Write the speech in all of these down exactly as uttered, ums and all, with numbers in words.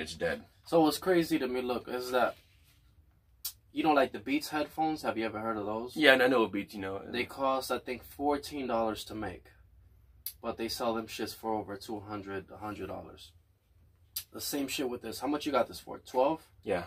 it's dead. So what's crazy to me, look, is that, you know, like the Beats headphones, have you ever heard of those? Yeah, and I know Beats, you know. They cost, I think, fourteen dollars to make. But they sell them shits for over two hundred dollars, one hundred dollars. The same shit with this. How much you got this for? twelve? Yeah.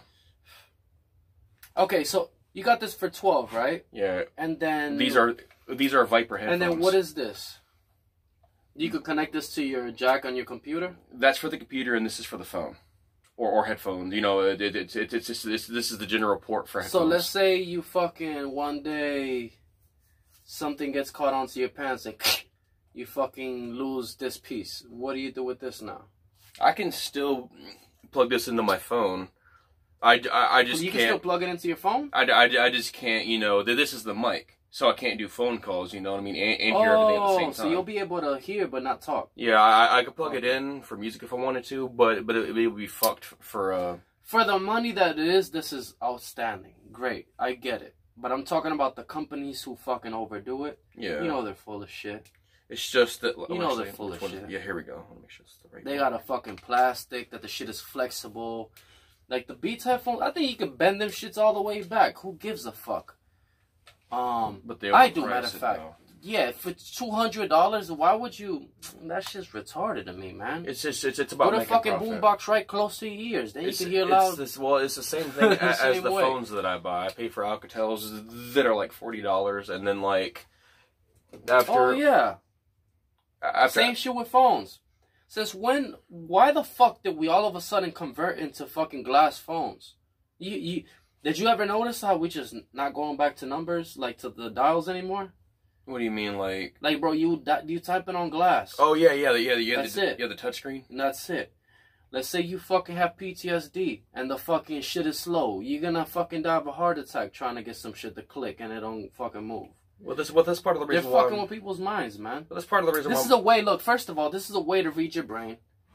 Okay, so you got this for twelve, right? Yeah. And then... These are these are Viper headphones. And then what is this? You could connect this to your jack on your computer? That's for the computer, and this is for the phone. Or, or headphones. You know, it, it, it, it, it's just, this, this is the general port for headphones. So let's say you fucking one day something gets caught onto your pants and you fucking lose this piece. What do you do with this now? I can still plug this into my phone. I, I, I just you can't. can still plug it into your phone? I, I, I just can't, you know, this is the mic. So I can't do phone calls, you know what I mean, and, and hear everything at the same time. Oh, so you'll be able to hear but not talk. Yeah, I, I could plug it in for music if I wanted to, but but it, it would be fucked for... Uh... For the money that it is, this is outstanding. Great, I get it. But I'm talking about the companies who fucking overdo it. Yeah. You know they're full of shit. It's just that... You know they're full of shit. Yeah, here we go. Let me make sure it's the right They one. got a fucking plastic, that the shit is flexible. Like the Beats headphones, I think you can bend them shits all the way back. Who gives a fuck? Um, but they I do, overprice matter of it, fact. though. Yeah, for two hundred dollars, why would you... That shit's retarded to me, man. It's just, it's, it's about Put a making fucking profit. boombox right close to your ears. Then It's, you can hear it's loud... This, well, it's the same thing as, Same as the way. phones that I buy. I pay for Alcatels that are like forty dollars, and then like... After... Oh, yeah. After, Same shit with phones. Since when... Why the fuck did we all of a sudden convert into fucking glass phones? You... you Did you ever notice how we just not going back to numbers, like to the dials anymore? What do you mean, like... Like, bro, you you type it on glass. Oh, yeah, yeah, yeah, yeah. That's the, it. Yeah, the touchscreen. And that's it. Let's say you fucking have P T S D and the fucking shit is slow. You're gonna fucking die of a heart attack trying to get some shit to click and it don't fucking move. Well, this, well, that's part of the They're reason fucking why... with people's minds, man. Well, that's part of the reason This why... is a way, look, first of all, this is a way to read your brain.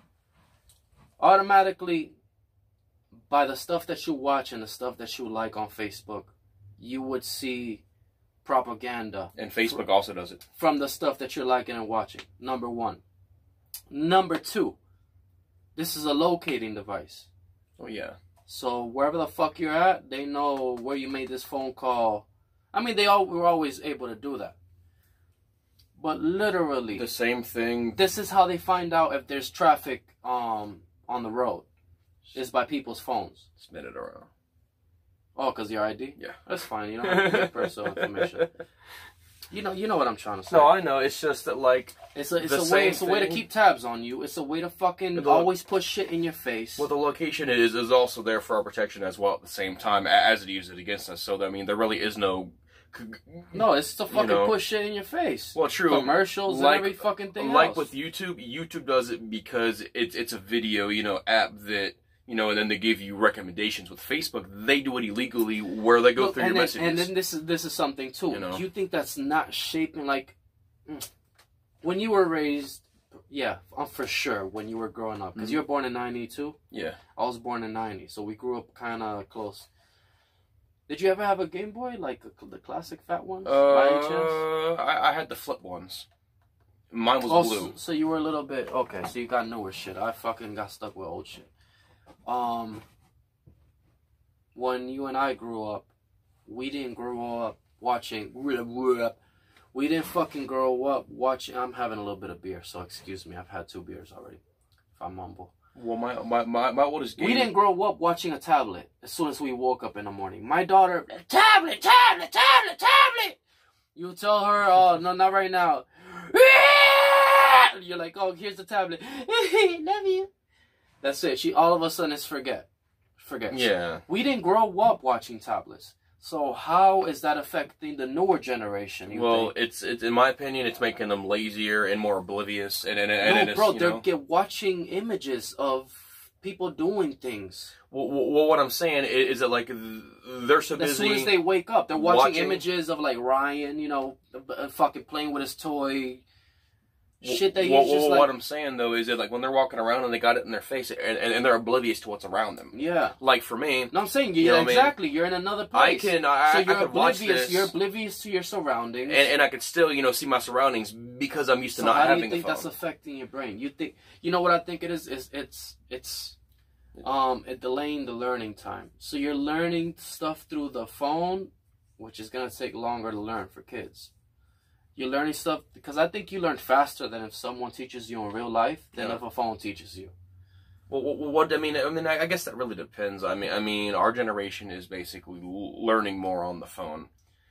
Automatically, by the stuff that you watch and the stuff that you like on Facebook, you would see propaganda. And Facebook also does it. From the stuff that you're liking and watching. Number one. Number two. This is a locating device. Oh, yeah. So wherever the fuck you're at, they know where you made this phone call. I mean, they all were always able to do that. But literally, The same thing... this is how they find out if there's traffic um on the road. Is by people's phones. Spin it around. Oh, because your I D? Yeah. That's fine. You don't have to get personal information. You know, you know what I'm trying to say. No, I know. It's just that, like... It's a, it's the a way. same It's a way to thing- keep tabs on you. It's a way to fucking The- always put shit in your face. What the location is, is also there for our protection as well at the same time as it uses it against us. So, I mean, there really is no... No, it's to fucking know. put shit in your face. Well, true. Commercials Like- and every fucking thing Like else. with YouTube, YouTube does it because it's it's a video, you know, app that, you know, and then they give you recommendations. With Facebook, they do it illegally where they go Look, through and your then, messages. And then this is this is something too. You know? Do you think that's not shaping like mm, when you were raised? Yeah, uh, for sure. When you were growing up, because Mhm. you were born in ninety-two. Yeah. I was born in ninety, so we grew up kind of close. Did you ever have a Game Boy, like the, the classic fat ones? by any chance? Uh, I, I had the flip ones. Mine was Oh, blue. so, so you were a little bit okay. So you got newer shit. I fucking got stuck with old shit. Um, when you and I grew up, we didn't grow up watching. We didn't fucking grow up watching. I'm having a little bit of beer, so excuse me. I've had two beers already. If I'm mumble. Well, my my my, my oldest game. We didn't grow up watching a tablet as soon as we woke up in the morning. My daughter, tablet, tablet, tablet, tablet. You tell her, oh, no, not right now. You're like, oh, here's the tablet. Love you. That's it. She all of a sudden is forget. Forget. Yeah. We didn't grow up watching tablets. So how is that affecting the newer generation? You Well, think? it's it's in my opinion, it's making them lazier and more oblivious, and and, and, no, and it's, bro, you they're know, get watching images of people doing things. well, well, what I'm saying is, is that like they're so busy. As soon as they wake up, they're watching, watching- images of like Ryan, you know, uh, fucking playing with his toy. Shit that well, he's just well, like, what I'm saying though is that like when they're walking around and they got it in their face and, and, and they're oblivious to what's around them. yeah. Like for me, No, I'm saying, You yeah, know what I mean? exactly. You're in another I place. can I, so I you're could watch oblivious. this You're oblivious to your surroundings. and, and I could still you know see my surroundings because I'm used to so not how do having you think a phone. that's affecting your brain? You think you know what I think it is? Is it's it's Um, it delaying the learning time. So you're learning stuff through the phone, which is gonna take longer to learn for kids. You're learning stuff because I think you learn faster than if someone teaches you in real life than Yeah. if a phone teaches you. Well, what, what I mean, I mean, I guess that really depends. I mean, I mean, our generation is basically l- learning more on the phone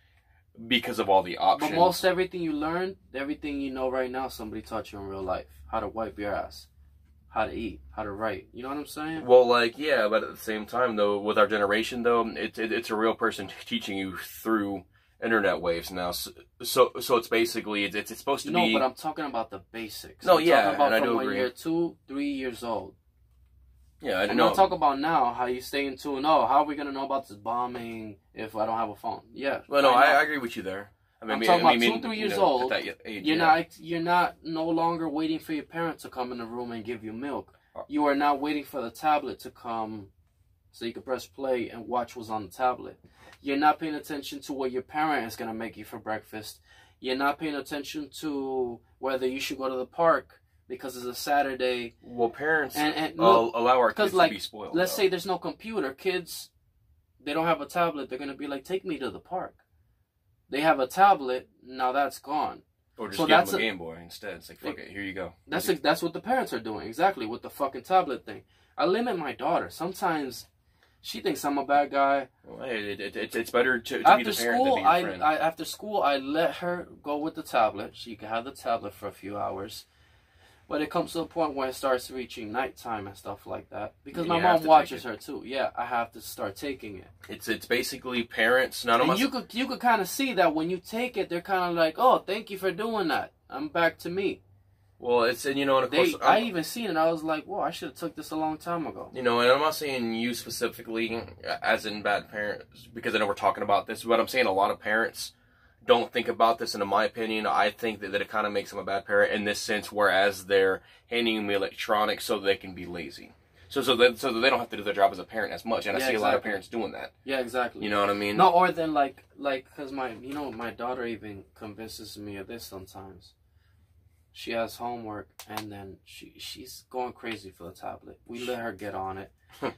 because of all the options. But most everything you learn, everything you know right now, somebody taught you in real life. How to wipe your ass, how to eat, how to write. You know what I'm saying? Well, like, yeah, but at the same time, though, with our generation, though, it, it it's a real person teaching you through internet waves now. So, so, so it's basically it's it's supposed to no, be. but I'm talking about the basics. No, I'm yeah, talking about and I from do when agree. you're two, three years old. Yeah, I I'm don't know. not talking about now how you stay in tune. Oh, how are we gonna know about this bombing if I don't have a phone? Yeah. Well, no, right I, now. I agree with you there. I mean, I'm I talking mean, about I two, mean, three you years know, old. At that age, You're yeah. not you're not no longer waiting for your parent to come in the room and give you milk. You are now waiting for the tablet to come so you can press play and watch what's on the tablet. You're not paying attention to what your parent is gonna make you for breakfast. You're not paying attention to whether you should go to the park because it's a Saturday. Well, parents And, and uh, look, allow our kids like, to be spoiled. let's though. say there's no computer. Kids, they don't have a tablet. They're gonna be like, take me to the park. They have a tablet. Now that's gone. Or just so give that's them a a- Game Boy instead. It's like, fuck it, here you go. That's a, that's what the parents are doing exactly with the fucking tablet thing. I limit my daughter. Sometimes she thinks I'm a bad guy. Well, hey, it, it, it, it's better to, to be After the parent school, than be your I, friend. I after school I let her go with the tablet. She can have the tablet for a few hours. But it comes to a point where it starts reaching nighttime and stuff like that. Because You my have mom to take watches it. her too. Yeah, I have to start taking it. It's it's basically parents. None of And us. you could you could kind of see that when you take it, they're kind of like, "Oh, thank you for doing that. I'm back to me." Well, it's and you know, and of They, course, I I'm- even seen it. I was like, "Whoa, I should have took this a long time ago." you know, and I'm not saying you specifically as in bad parents because I know we're talking about this, but I'm saying a lot of parents don't think about this. And in my opinion, I think that, that it kind of makes them a bad parent in this sense, whereas they're handing them electronics so they can be lazy. So so that so that they don't have to do their job as a parent as much. And Yeah, I see a lot of exactly. parents doing that. Yeah, exactly. You know what I mean? No, or then like like because my you know my daughter even convinces me of this sometimes. She has homework and then she she's going crazy for the tablet. We let her get on it,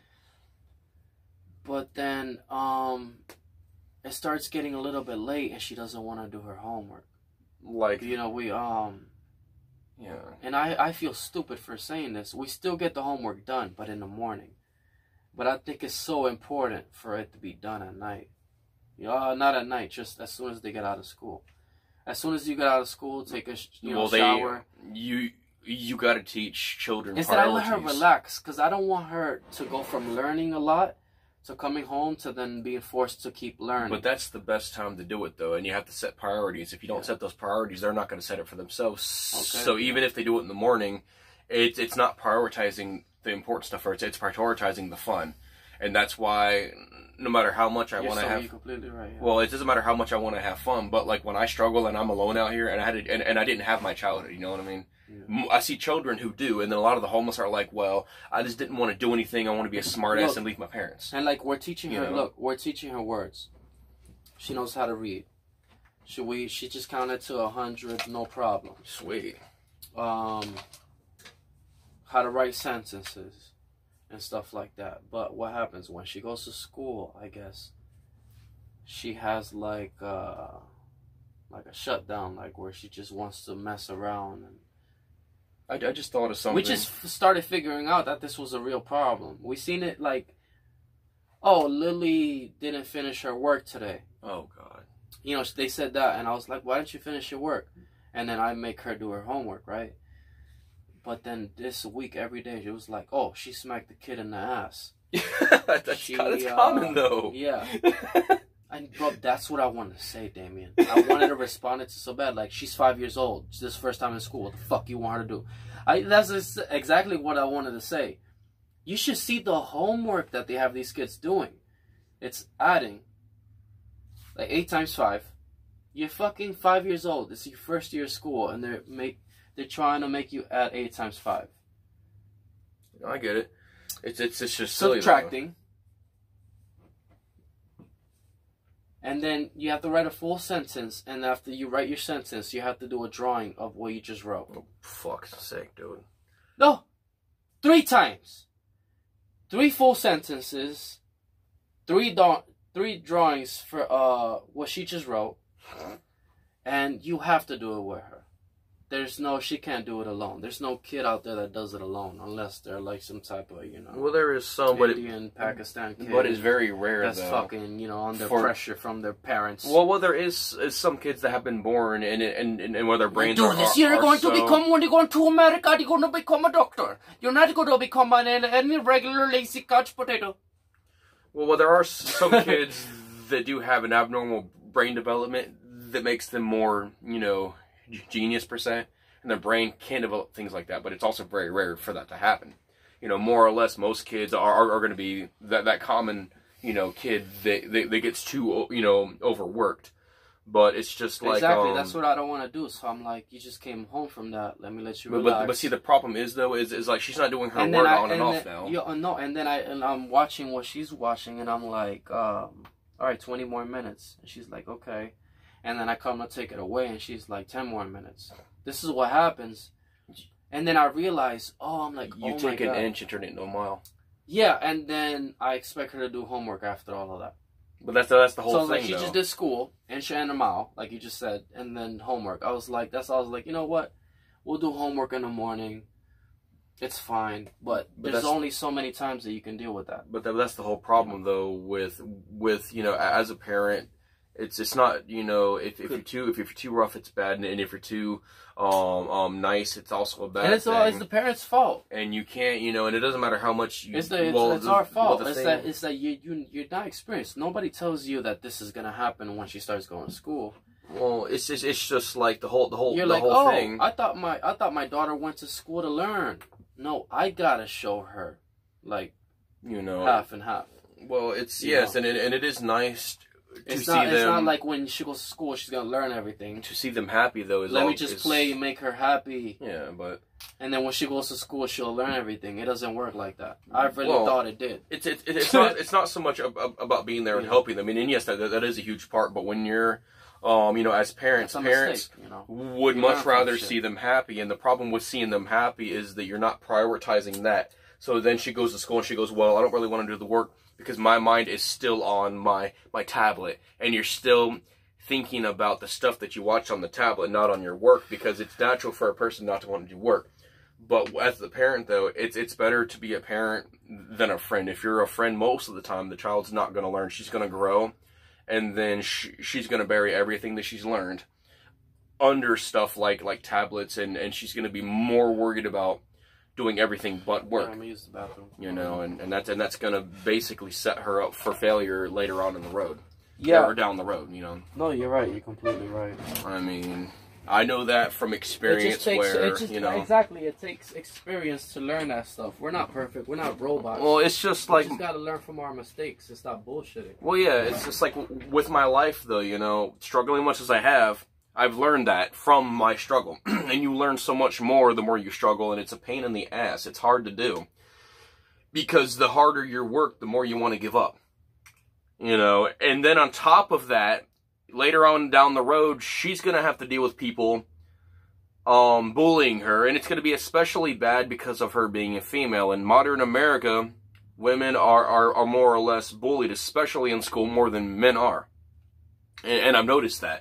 but then um, it starts getting a little bit late and she doesn't want to do her homework. Like, You know we um, yeah. and I I feel stupid for saying this. We still get the homework done, but in the morning. But I think it's so important for it to be done at night. You know, uh, not at night, just as soon as they get out of school. As soon as you get out of school, take a sh- you know well, they shower. you you got to teach children Instead, I let her priorities. relax because I don't want her to go from learning a lot to coming home to then being forced to keep learning. But that's the best time to do it, though, and you have to set priorities. If you don't Yeah. set those priorities, they're not going to set it for themselves. Okay. So even if they do it in the morning, it's it's not prioritizing the important stuff first. It's prioritizing the fun, and that's why no matter how much I You're want to so, have. you're completely right. Yeah. Well, it doesn't matter how much I want to have fun, but like when I struggle and I'm alone out here, and I had to, and, and I didn't have my childhood, you know what I mean? Yeah. M I see children who do, and then a lot of the homeless are like, "Well, I just didn't want to do anything. I want to be a smart ass Look. and leave my parents." And like we're teaching You her, know? look, we're teaching her words. She knows how to read. Should we? She just counted to a hundred, no problem. Sweet. Um, how to write sentences and stuff like that. But what happens when she goes to school? I guess she has like uh, like a shutdown, like where she just wants to mess around and. I, I just thought of something. We just f- started figuring out that this was a real problem. We seen it like, oh, Lily didn't finish her work today. Oh God. You know, they said that, and I was like, why didn't you finish your work? And then I make her do her homework, right? But then this week, every day, it was like, oh, she smacked the kid in the ass. that's She, that's uh, common though. Yeah. And bro, that's what I wanted to say, Damien. I wanted to respond it to so bad. Like, she's five years old. It's this first time in school. What the fuck you want her to do? I that's just exactly what I wanted to say. You should see the homework that they have these kids doing. It's adding like eight times five. You're fucking five years old. It's your first year of school, and they're make they're trying to make you add eight times five. I get it. It's it's it's just silly. Subtracting. And then you have to write a full sentence, and after you write your sentence, you have to do a drawing of what you just wrote. though. Oh, fuck's sake, dude. No! Three times! three full sentences, three da- three drawings for uh what she just wrote, and you have to do it with her. There's no, she can't do it alone. There's no kid out there that does it alone, unless they're like some type of, you know. Well, there is some, but Indian, it, Pakistan kid. but it's very rare. That's though. fucking, you know, under For, pressure from their parents. Well, well, there is, is some kids that have been born and and and, and where their brains do are. this. Are, You're are going so, to become when you go to America. You're going to become a doctor. You're not going to become an any regular lazy couch potato. Well, well, there are some kids that do have an abnormal brain development that makes them more, you know, genius per se. And their brain can develop things like that, but it's also very rare for that to happen. You know, more or less, most kids are, are, are going to be that, that common, you know, kid that, that, that gets too, you know, overworked. But it's just like... Exactly, um, that's what I don't want to do. So I'm like, you just came home from that. Let me let you but, relax. but, but see, the problem is, though, is, is like she's not doing her and work I, on and, and off then, now. Yeah, no, and then I, and I'm watching what she's watching, and I'm like, um, all right, twenty more minutes. And she's like, okay. And then I come to take it away, and she's like, ten more minutes. This is what happens. And then I realize, oh, I'm like, You oh take my an God. inch and turn it into a mile. Yeah, and then I expect her to do homework after all of that. But that's that's the whole so thing, like she though. just did school and she and a mile, like you just said, and then homework. I was like, that's all I was like, you know what? We'll do homework in the morning. It's fine, but, But there's that's- only so many times that you can deal with that. But that, that's the whole problem, though, with with you know, as a parent, it's it's not, you know, if, if you're too if you're too rough, it's bad, and if you're too um um nice, it's also a bad And it's thing. all it's the parents' fault. And you can't, you know, and it doesn't matter how much you. It's the it's, well, it's the- our well, fault. the It's thing- that it's that you you you're not experienced. Nobody tells you that this is gonna happen when she starts going to school. Well, it's just it's just like the whole the whole You're the like, whole oh, thing. I thought my I thought my daughter went to school to learn. No, I gotta show her, like You know, half and half. well, it's You yes, know. and it, and it is nice to It's see not. them. It's not like when she goes to school, she's gonna learn everything. to see them happy though. Is Let all, me just is- play and make her happy, Yeah, but and then when she goes to school, she'll learn everything. It doesn't work like that. I really Well, thought it did. it's it's it's not it's not so much ab- ab- about being there and Yeah. helping them. I mean, and yes, that that is a huge part. But when you're, um, you know, as parents, That's a parents mistake, you know. would You learn much from rather shit. see them happy. And the problem with seeing them happy is that you're not prioritizing that. So then she goes to school and she goes, well, I don't really want to do the work because my mind is still on my my tablet, and you're still thinking about the stuff that you watch on the tablet, not on your work, because it's natural for a person not to want to do work. But as the parent, though, it's it's better to be a parent than a friend. If you're a friend, most of the time, the child's not going to learn. She's going to grow, and then she, she's going to bury everything that she's learned under stuff like like tablets, and, and she's going to be more worried about doing everything but Yeah, work. I'm gonna use the bathroom. You know, and, and that's and that's going to basically set her up for failure later on in the road. Yeah. Or down the road, you know. No, you're right. You're completely right. I mean, I know that from experience where, it just, you know. exactly. It takes experience to learn that stuff. We're not perfect. We're not robots. Well, it's just we like. just gotta learn from our mistakes and stop bullshitting. Well, yeah, it's just like w- with my life, though, you know, struggling much as I have, I've learned that from my struggle. And you learn so much more the more you struggle, and it's a pain in the ass. It's hard to do. Because the harder your work, the more you want to give up. You know, and then on top of that, later on down the road, she's going to have to deal with people um, bullying her, and it's going to be especially bad because of her being a female. In modern America, women are, are, are more or less bullied, especially in school, more than men are. And, and I've noticed that.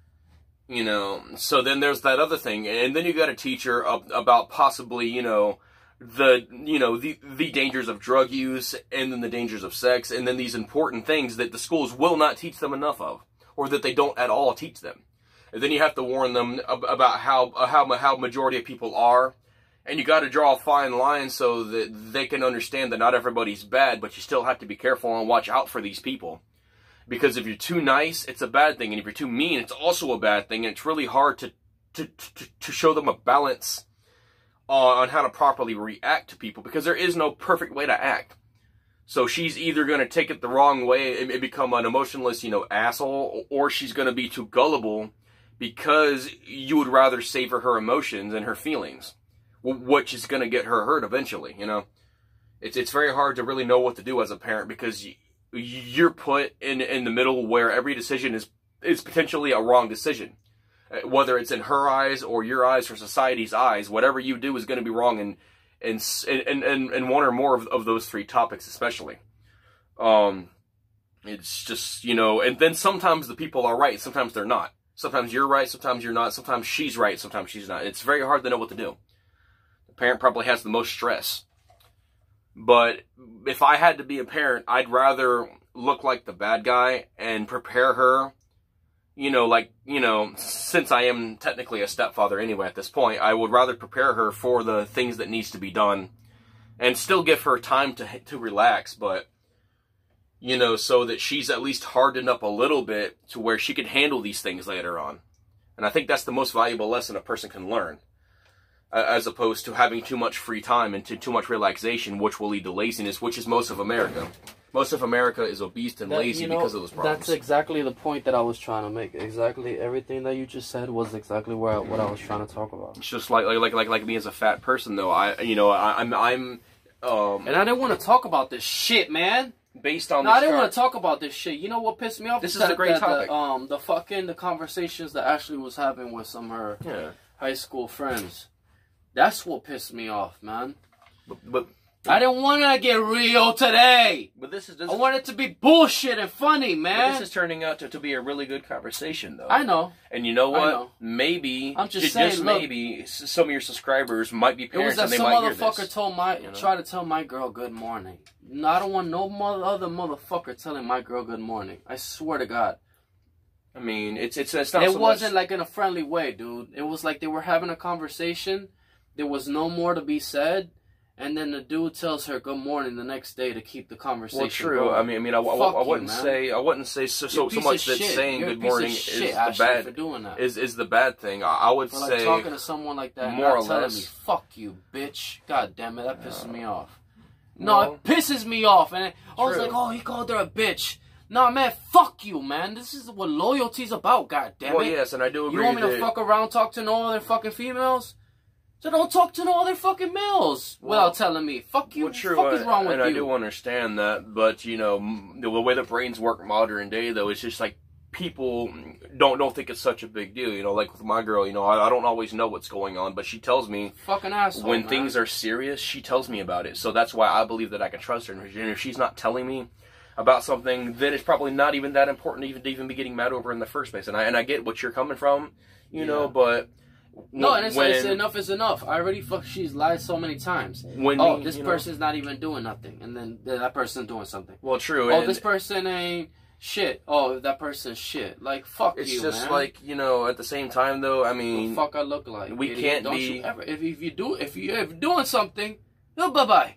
You know, so then there's that other thing, and then you got to teach her ab- about possibly, you know, the, you know, the, the dangers of drug use, and then the dangers of sex, and then these important things that the schools will not teach them enough of, or that they don't at all teach them. And then you have to warn them ab- about how, how, how majority of people are, and you got to draw a fine line so that they can understand that not everybody's bad, but you still have to be careful and watch out for these people. Because if you're too nice, it's a bad thing. And if you're too mean, it's also a bad thing. And it's really hard to to, to, to show them a balance on, on how to properly react to people. Because there is no perfect way to act. So she's either going to take it the wrong way and become an emotionless, you know, asshole. Or she's going to be too gullible because you would rather savor her emotions and her feelings. Which is going to get her hurt eventually, you know. It's, it's very hard to really know what to do as a parent because you, you're put in in the middle where every decision is is potentially a wrong decision. Whether it's in her eyes or your eyes or society's eyes, whatever you do is going to be wrong, and and and and, and one or more of, of those three topics especially. Um, it's just, you know, and then sometimes the people are right, sometimes they're not. Sometimes you're right, sometimes you're not. Sometimes she's right, sometimes she's not. It's very hard to know what to do. The parent probably has the most stress. But if I had to be a parent, I'd rather look like the bad guy and prepare her, you know, like, you know, since I am technically a stepfather anyway at this point, I would rather prepare her for the things that needs to be done and still give her time to to relax, but, you know, so that she's at least hardened up a little bit to where she could handle these things later on. And I think that's the most valuable lesson a person can learn, as opposed to having too much free time and too, too much relaxation, which will lead to laziness, which is most of America. Most of America is obese and That, lazy you know, because of those problems. That's exactly the point that I was trying to make. Exactly everything that you just said was exactly where I, what I was trying to talk about. It's just like like like like, like me as a fat person, though. I you know I, I'm I'm um. And I didn't want to talk about this shit, man. Based on no, this I didn't chart, want to talk about this shit. You know what pissed me off? This is that, a great that, topic. The, um, the fucking the conversations that Ashley was having with some of her yeah. high school friends. That's what pissed me off, man. But, but I didn't want to get real today. but this is this I is, want it to be bullshit and funny, but man. this is turning out to, to be a really good conversation, though. I know. And you know I what? know. Maybe I'm just just, saying, just look, maybe s- some of your subscribers might be It was parents that and they some might hear motherfucker this. told my you know? try to tell my girl good morning. No, I don't want no mother, other motherfucker telling my girl good morning. I swear to God. I mean, it's it's it's not. It so wasn't much, like in a friendly way, dude. It was like they were having a conversation. There was no more to be said, and then the dude tells her good morning the next day to keep the conversation. Well, true. going. I mean, I mean, I, I, Fuck I wouldn't you, man. say I wouldn't say so so, You're a so piece much of that shit. saying You're a good piece of morning shit, is the Ashley, bad for doing that. is is the bad thing. I, I would For like say talking to someone like that, and more not or telling less. me, "Fuck you, bitch." God damn it, that pisses Yeah. me off. No, Well, it pisses me off, and I was true. like, "Oh, he called her a bitch." No, man, fuck you, man. This is what loyalty's about. God damn well, it. yes, and I do agree. You want me to that, fuck around, talk to no other fucking females? So don't talk to no other fucking males Well, without telling me. Fuck you. Well, true, Fuck is I- wrong with and you? I do understand that, but you know, m- the way that brains work modern day, though, it's just like people don't don't think it's such a big deal. You know, like with my girl, you know, I, I don't always know what's going on, but she tells me Fucking asshole. when man. things are serious. She tells me about it, so that's why I believe that I can trust her. And if she's not telling me about something, then it's probably not even that important to even to even be getting mad over in the first place. And I and I get what you're coming from, you Yeah. know, but No, and it's, when, it's enough is enough. I already fuck. She's lied so many times. when Oh, me, this you know- person's not even doing nothing, and then that person's doing something. well, true. Oh, and this person ain't shit. Oh, that person's shit. Like fuck it's you, just man. like, you know, at the same time, though, I What mean, the fuck I look like. we idiot. can't Don't be- You ever, if, if you do, if you if you're doing something, oh bye bye,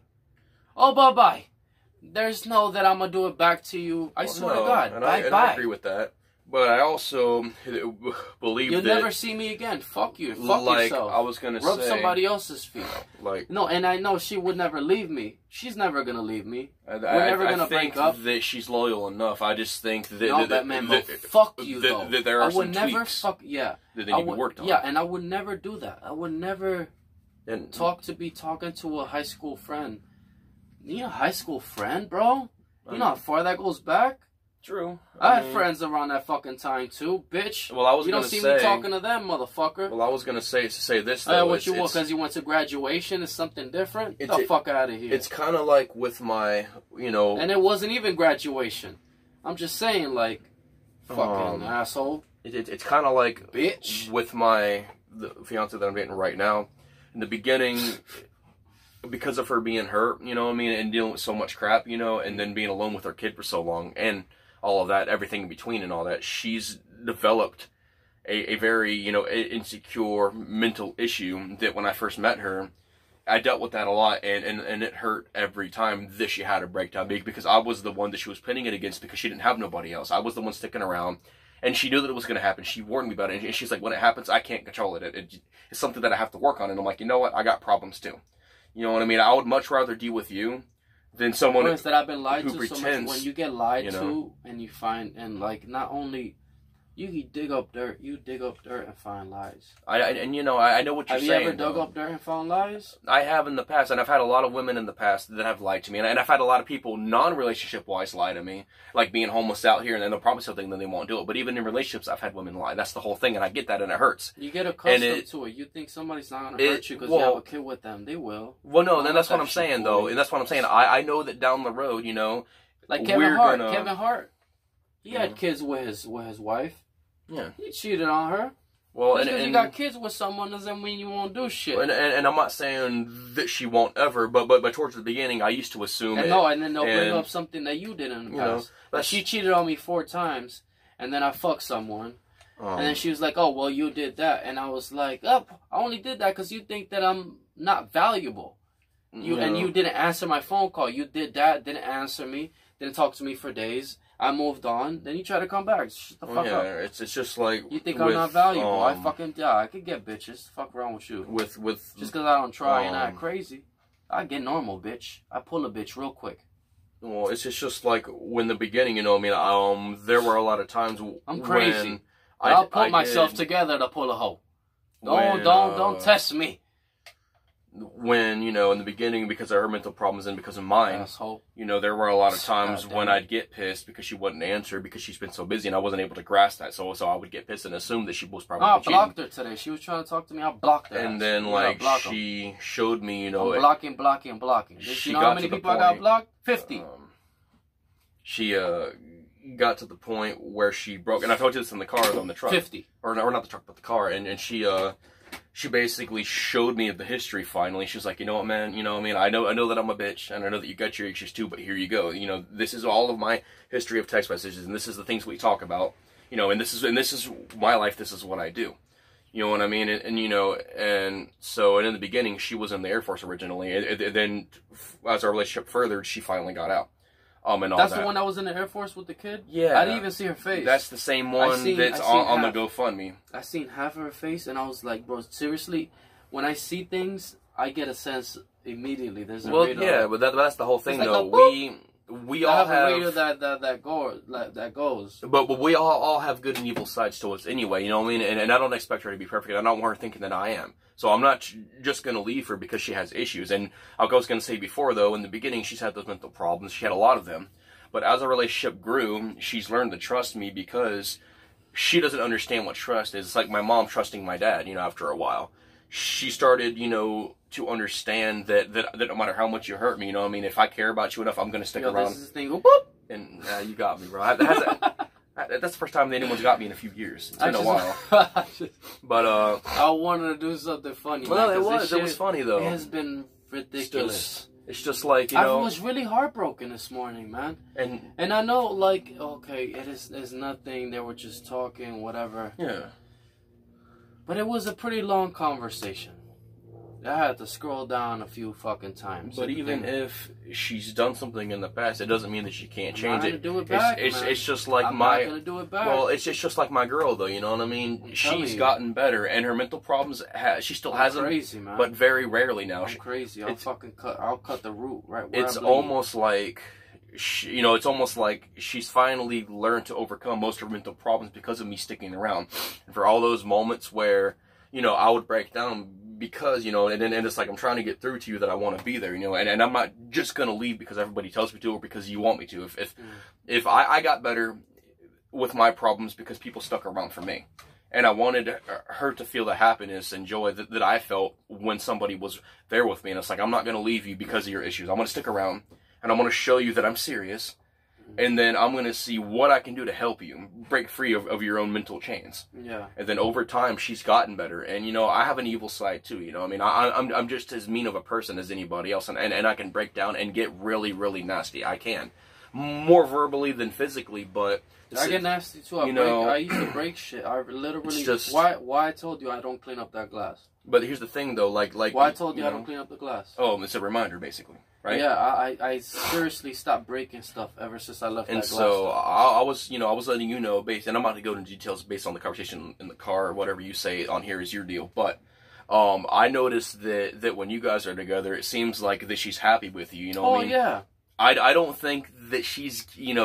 oh bye bye. There's no that I'm gonna do it back to you. I well, swear no, to God, and bye I, and I bye. agree with that. But I also believe You'll that, never see me again. Fuck you. Fuck like yourself. I was gonna Rub say, somebody else's feet. like No, and I know she would never leave me. She's never gonna leave me. I, We're I, never I gonna think break up. that she's loyal enough. I just think that, No, that, that man, that, but fuck you that, though. that there are I some would never tweaks fuck. Yeah, that they I need to would, be worked on. Yeah, and I would never do that. I would never and talk to be talking to a high school friend. You know, high school friend, bro. You know how far that goes back. true. I had mean, friends around that fucking time too, bitch. Well, I was You don't gonna see say. me talking to them, motherfucker. Well, I was gonna say say this Uh, though. what it's, you want? it's, Because you went to graduation is something different. Get It's- the it- fuck out of here. it's kind of like with my, you know, And it wasn't even graduation. I'm just saying, like, fucking Um, asshole, it, it, it's kind of like bitch. with my the fiance that I'm dating right now. In the beginning, because of her being hurt, you know what I mean, and dealing with so much crap, you know, and then being alone with her kid for so long, and all of that, everything in between and all that, she's developed a, a very, you know, insecure mental issue that when I first met her, I dealt with that a lot, and, and, and it hurt every time that she had a breakdown, because I was the one that she was pinning it against because she didn't have nobody else. I was the one sticking around, and she knew that it was going to happen. She warned me about it, and she's like, when it happens, I can't control it. It, it. It's something that I have to work on, and I'm like, you know what? I got problems too. You know what I mean? I would much rather deal with you than someone Words that I've been lied who to pretends, so much. When you get lied you know. to, and you find, and like, not only You can dig up dirt. You dig up dirt and find lies. I, I and you know I, I know what you're have saying. Have you ever dug though. up dirt and found lies? I have in the past, and I've had a lot of women in the past that have lied to me, and, and I've had a lot of people non-relationship wise lie to me, like being homeless out here, and then they'll promise something, then they won't do it. But even in relationships, I've had women lie. That's the whole thing, and I get that, and it hurts. You get accustomed it, to it. You think somebody's not gonna it, hurt you because well, you have a kid with them. They will. Well, no, I then that's what that I'm saying, shit, though, boy. and that's what I'm saying. I I know that down the road, you know, like Kevin we're Hart. gonna, Kevin Hart. He yeah. had kids with his with his wife. Yeah. He cheated on her. Well, Just and, because and you got kids with someone doesn't mean you won't do shit. And, and, and I'm not saying that she won't ever, but but, but towards the beginning, I used to assume and it. No, and then they'll and, bring up something that you did in the you past. know, Like she cheated on me four times, and then I fucked someone. Um, and then she was like, oh, well, you did that. And I was like, oh, I only did that because you think that I'm not valuable. You yeah. And you didn't answer my phone call. You did that, didn't answer me, didn't talk to me for days. I moved on. Then you try to come back. Shut the fuck yeah, up. it's it's just like you think with, I'm not valuable? Um, I fucking yeah, I could get bitches. Fuck wrong with you? With with just because I don't try um, and act crazy, I get normal, bitch. I pull a bitch real quick. Well, it's just, just like when the beginning, you know. I mean, um, there were a lot of times. I'm crazy. When I'll I, put I myself did, together to pull a hoe. Don't when, don't uh, don't test me. When, you know, in the beginning, because of her mental problems and because of mine, Asshole. you know, there were a lot of times God when damn. I'd get pissed because she wouldn't answer because she's been so busy and I wasn't able to grasp that. So, so I would get pissed and assume that she was probably Oh, I cheating. blocked her today. She was trying to talk to me. I blocked her. And ass. then, You like, gotta block 'em. she showed me, you know, I'm blocking, blocking, blocking. She You know got how many to the people I got point, blocked? Fifty. Um, she uh got to the point where she broke, and I told you this in the car, on the truck. Fifty. Or, or not the truck, but the car. And, and she uh she basically showed me the history finally. She was like, you know what, man, you know what I mean? I know I know that I'm a bitch, and I know that you got your issues too, but here you go. You know, this is all of my history of text messages, and this is the things we talk about. You know, and this is and this is my life, this is what I do. You know what I mean? And, and you know, and so, and in the beginning, she was in the Air Force originally, and, and then as our relationship furthered, she finally got out. Um, and all That's that. the one that was in the Air Force with the kid? Yeah. I didn't even see her face. That's the same one seen- that's I seen on, on the half. GoFundMe. I seen half of her face, and I was like, bro, seriously? When I see things, I get a sense immediately. There's a Well, radar. yeah, but that, that's the whole thing, It's like though. a boop. we we I all have a radar have, that, that, that, go, like, that goes. but, but we all, all have good and evil sides to us anyway, you know what I mean? And, and I don't expect her to be perfect. I don't want her thinking that I am. So I'm not just going to leave her because she has issues. And I was going to say before, though, in the beginning, she's had those mental problems. She had a lot of them. But as our relationship grew, she's learned to trust me because she doesn't understand what trust is. It's like my mom trusting my dad, you know, after a while. She started, you know, to understand that, that, that no matter how much you hurt me, you know what I mean? If I care about you enough, I'm going to stick Yo, around. this is the thing. Go, boop. And uh, you got me, bro. That has a, that, that's the first time that anyone's got me in a few years. It's been I a just- while. I just- But, uh... I wanted to do something funny. Well, man, it 'cause was. this It was shit funny, though. has been ridiculous. It's just like, you know... I was really heartbroken this morning, man. And... And I know, like, okay, it is it's nothing. They were just talking, whatever. Yeah. But it was a pretty long conversation. I had to scroll down a few fucking times. But even And if she's done something in the past, it doesn't mean that she can't I'm change not it. gonna do it back, it's, it's, man. it's just like I'm my... not gonna do it back. Well, it's just, just like my girl, though, you know what I mean? I'm telling She's you. gotten better, and her mental problems, ha- she still I'm has them, crazy, man. but very rarely now. I'm She- crazy. I'll it's- fucking cut. I'll cut the root right where It's I bleed. almost like, she, you know, it's almost like she's finally learned to overcome most of her mental problems because of me sticking around. And for all those moments where, you know, I would break down because, you know, and then and it's like I'm trying to get through to you that I want to be there, you know, and, and I'm not just going to leave because everybody tells me to or because you want me to. If if, Mm. if I, I got better with my problems because people stuck around for me. And I wanted her to feel the happiness and joy that, that I felt when somebody was there with me. And it's like, I'm not going to leave you because of your issues. I'm going to stick around, and I'm going to show you that I'm serious. And then I'm going to see what I can do to help you break free of, of your own mental chains. Yeah. And then over time, she's gotten better. And, you know, I have an evil side, too. You know, I mean, I, I'm I'm just as mean of a person as anybody else. And, and, and I can break down and get really, really nasty. I can. More verbally than physically, but... I get nasty too. I you break. know, I used to break shit. I literally. it's just- why? Why I told you I don't clean up that glass? But here's the thing, though. Like, like Why I told you, I know, don't clean up the glass? Oh, it's a reminder, basically, right? Yeah, I, I I seriously stopped breaking stuff ever since I left And that glass. so I, I was, you know, I was letting you know, based, and I'm about to go into details based on the conversation in the car or whatever you say on here is your deal. But um, I noticed that that when you guys are together, it seems like that she's happy with you. You know, oh what I mean, yeah. I, I don't think that she's, you know,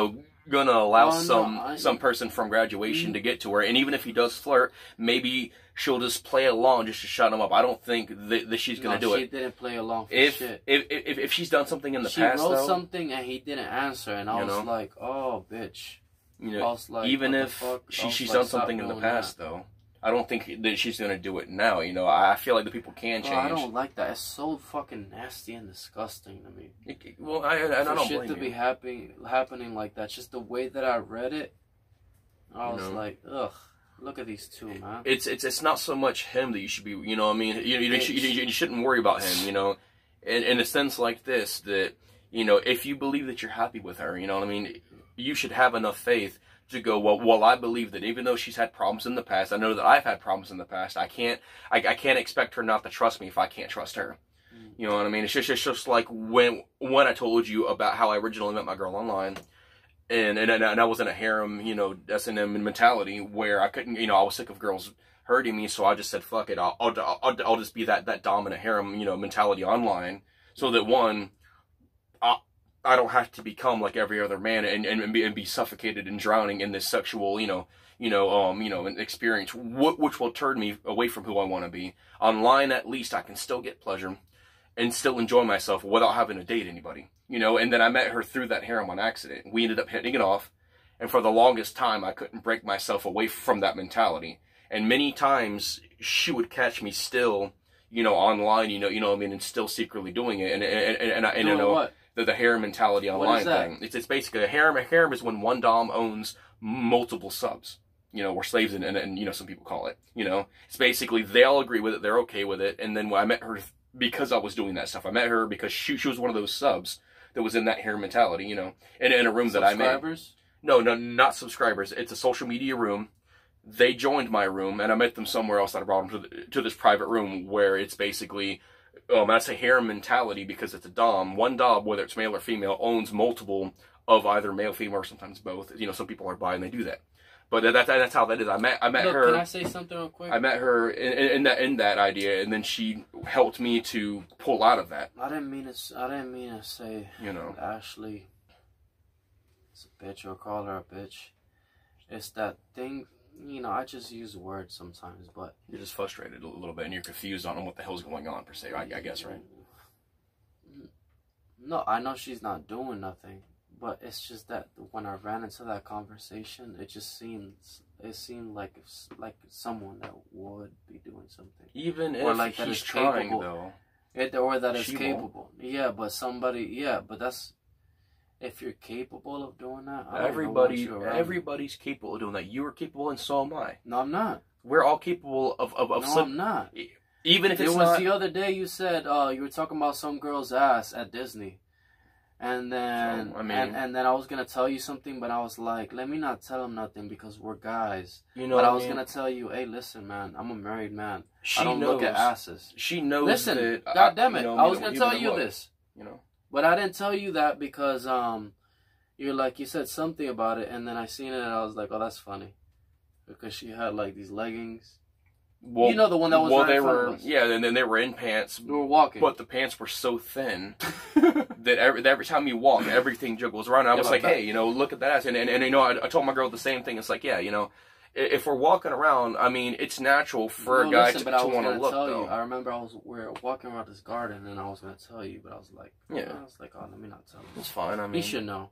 gonna allow Oh, no, some I- some person from graduation to get to her, and even if he does flirt, maybe she'll just play along just to shut him up. I don't think that, that she's gonna no, do she it. didn't play along for If, shit. if if if she's done something in the She past, wrote though, something and he didn't answer, and I You was know? like, "Oh, bitch." you I know, was like, even what the if fuck? I she was she's like, done stop something in the doing past, that. though, I don't think that she's gonna do it now. You know, I feel like the people can Bro, change. I don't like that. It's so fucking nasty and disgusting to me. It- well, I, I, I For don't shit blame to you. be happening happening like that, just the way that I read it, I You was know? like, ugh. Look at these two, man. It's it's it's not so much him that you should be. You know, what I mean, you you, you, you, you shouldn't worry about him. You know, in in a sense like this, that you know, if you believe that you're happy with her, you know what I mean, you should have enough faith to go, well, well, I believe that even though she's had problems in the past, I know that I've had problems in the past. I can't, I, I can't expect her not to trust me if I can't trust her. You know what I mean? It's just, it's just like when, when I told you about how I originally met my girl online, and, and, and I was in a harem, you know, S and M mentality where I couldn't, you know, I was sick of girls hurting me, so I just said, fuck it, I'll, I'll, I'll, I'll just be that, that dominant harem, you know, mentality online, so that one, I, I don't have to become like every other man and, and, and, be, and be suffocated and drowning in this sexual, you know, you know, um, you know, experience, which will turn me away from who I want to be. Online, at least, I can still get pleasure and still enjoy myself without having to date anybody, you know. And then I met her through that harem on accident. We ended up hitting it off, and for the longest time, I couldn't break myself away from that mentality. And many times, she would catch me still, you know, online, you know, you know, what I mean, and still secretly doing it, and and and, and, I, and Doing you know. what? The, the harem mentality online that? thing. It's it's basically a harem. A harem is when one dom owns multiple subs. You know, or slaves, and, and, and you know, some people call it. You know, it's basically they all agree with it. They're okay with it. And then when I met her, because I was doing that stuff, I met her because she she was one of those subs that was in that harem mentality. You know, in in a room that I made. Subscribers? No, no, not subscribers. It's a social media room. They joined my room, and I met them somewhere else. That I brought them to the, to this private room where it's basically. Um, that's a harem mentality because it's a dom. One dom, whether it's male or female, owns multiple of either male, female, or sometimes both. You know, some people are bi and they do that. But that, that that's how that is. I met I met Look, her. can I say something real quick? I met her in, in, in that in that idea, and then she helped me to pull out of that. I didn't mean to. s- I didn't mean to say. You know. Ashley is a bitch or call her a bitch. It's that thing. You know, I just use words sometimes, but You're just frustrated a little bit, and you're confused on what the hell's going on per se. I, I guess, right? No, I know she's not doing nothing, but it's just that when I ran into that conversation, it just seems it seemed like it's like someone that would be doing something, Even Or if like that he's is trying, capable. though. it, or that is She won't. capable. Yeah, but somebody, yeah, but that's if you're capable of doing that. I don't Everybody, know what you're around. everybody's capable of doing that. You are capable, and so am I. No, I'm not. We're all capable of of, of No, slip- I'm not. even if It it's was not. the other day you said uh, you were talking about some girl's ass at Disney. And then, So, I mean- and, and then I was gonna tell you something, but I was like, let me not tell him nothing because we're guys. You know, but what I was mean? gonna tell you, hey, listen, man, I'm a married man. She I don't knows. look at asses. She knows. Listen, that, uh, God damn it, you know, I you was know, gonna even tell at you work, this, You know. but I didn't tell you that because um, you're like you said something about it, and then I seen it and I was like, oh, that's funny, because she had like these leggings. Well, You know the one that was well, right they in front were of us. yeah, and then they were in pants, We were walking. but the pants were so thin that every that every time you walk, everything jiggles around. And I Yeah, was but like, that- hey, you know, look at that ass, and and, and you know, I, I told my girl the same thing. It's like, yeah, you know, i- if we're walking around, I mean, it's natural for No, a guy listen, to, but I to was want to gonna look. tell Though. you. I remember I was we were walking around this garden, and I was gonna tell you, but I was like, Yeah. I was like, oh, let me not tell him. It's fine. I mean, He should know.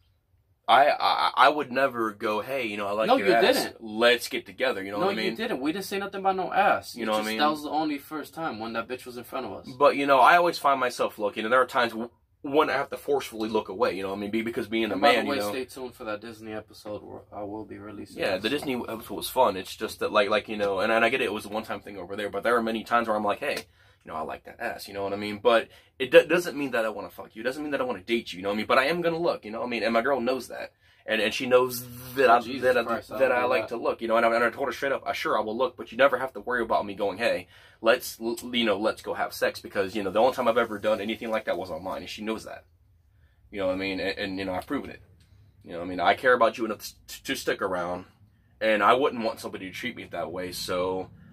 I, I I would never go, hey, you know, I like No, your you ass. didn't. Let's get together. You know No, what I mean? you didn't. We didn't say nothing about no ass. You It know what I just- mean? That was the only first time when that bitch was in front of us. But you know, I always find myself looking, and there are times when I have to forcefully look away. You know, what I mean, Be- because being a And by man, the way, you know. stay tuned for that Disney episode where I will be releasing. Yeah, this. the Disney episode was fun. It's just that, like, like you know, and, and I get it. It was a one-time thing over there, but there are many times where I'm like, hey, you know, I like that ass. You know what I mean? But it do- doesn't mean that I want to fuck you. It doesn't mean that I want to date you. You know what I mean? But I am gonna look. You know what I mean? And my girl knows that, and and she knows that I Jesus that I, Christ, I that don't I do like that. to look. You know, and I, and I told her straight up, I sure I will look, but you never have to worry about me going, hey, let's l- you know, let's go have sex, because you know the only time I've ever done anything like that was online, and she knows that. You know what I mean? And, and you know, I've proven it. You know what I mean? I care about you enough to, to stick around, and I wouldn't want somebody to treat me that way, so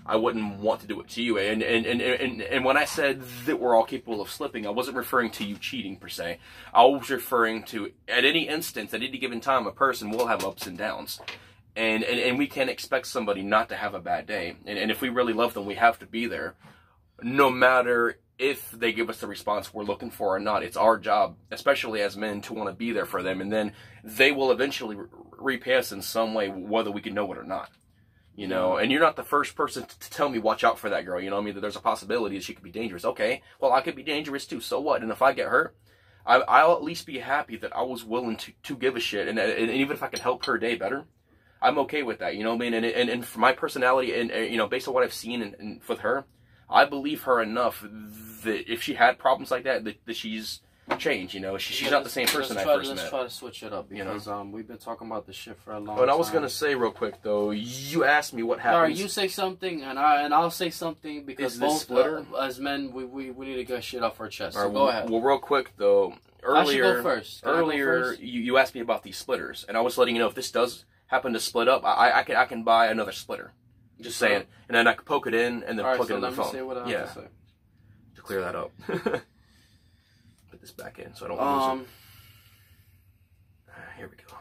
I wouldn't want to do it to you. And and, and, and and when I said that we're all capable of slipping, I wasn't referring to you cheating per se. I was referring to, at any instance, at any given time, a person will have ups and downs. And, and, and we can't expect somebody not to have a bad day. And, and if we really love them, we have to be there. No matter if they give us the response we're looking for or not. It's our job, especially as men, to want to be there for them. And then they will eventually repay us in some way, whether we can know it or not. You know, and you're not the first person to tell me, watch out for that girl. You know what I mean? That there's a possibility that she could be dangerous. Okay, well, I could be dangerous too. So what? And if I get hurt, I, I'll at least be happy that I was willing to, to give a shit. And, and even if I can help her day better, I'm okay with that. You know what I mean? And, and, and for my personality and, and, you know, based on what I've seen and, and with her, I believe her enough that if she had problems like that, that, that she's changed. You know, she, she's not the same person I try, first let's met. Try to switch it up because you know? um we've been talking about this shit for a long time. And I was time. gonna say real quick though, you asked me what happens. All right, you say something and I and I'll say something because Is both this splitter? Uh, as men we, we we need to get shit off our chest. All So right, go well, ahead. Well, real quick though, earlier I should go first. Can earlier I go first? You, you asked me about these splitters, and I was letting you know if this does happen to split up, I I can I can buy another splitter. Just saying, right. And then I can poke it in and then All plug right, it so in the let me phone. say what I have yeah, to say. To clear that up. Put this back in so I don't um, lose it. Here we go.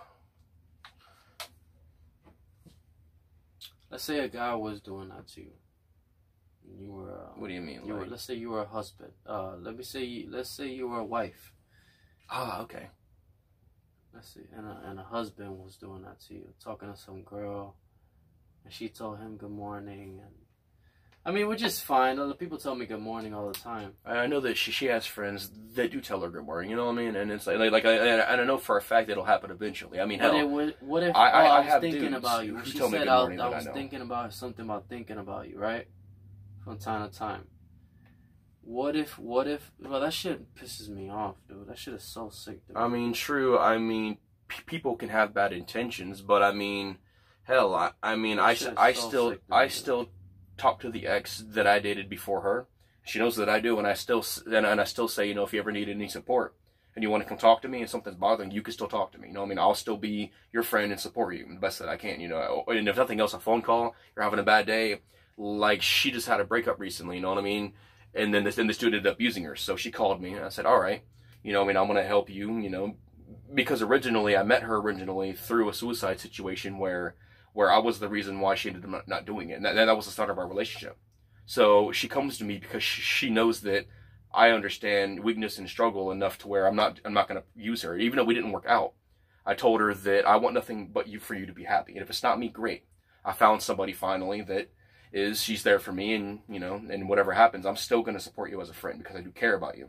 Let's say a guy was doing that to you. You were. Uh, what do you mean? You like? were, let's say you were a husband. Uh, let me say. You, let's say you were a wife. Ah, okay. Let's see, and a, and a husband was doing that to you, talking to some girl, and she told him good morning, and I mean, which is fine. Other people tell me good morning all the time. I know that she she has friends that do tell her good morning. You know what I mean? And it's like like, like I, and I know for a fact it'll happen eventually. I mean, hell, But it would, what if I, I, oh, I, I was have thinking dudes about you? who She tell me said good I, morning I that was I know. thinking about something about thinking about you, right? From time to time. What if? What if? Well, that shit pisses me off, dude. That shit is so sick. Dude. I mean, true. I mean, p people can have bad intentions, but I mean, hell, I, I mean, I, I so still, sick, I still talk to the ex that I dated before her. She knows that I do, and I still, and, and I still say, you know, if you ever need any support and you want to come talk to me and something's bothering you, you can still talk to me. You know what I mean? I'll still be your friend and support you the best that I can. You know, and if nothing else, a phone call. You're having a bad day, like she just had a breakup recently. You know what I mean? And then this, then this dude ended up using her. So she called me, and I said, all right, you know, I mean, I'm gonna help you. You know, because originally I met her originally through a suicide situation where. where I was the reason why she ended up not doing it. And that, that was the start of our relationship. So she comes to me because she knows that I understand weakness and struggle enough to where I'm not I'm not going to use her. Even though we didn't work out, I told her that I want nothing but you for you to be happy. And if it's not me, great. I found somebody finally that is, she's there for me, and, you know, and whatever happens, I'm still going to support you as a friend because I do care about you.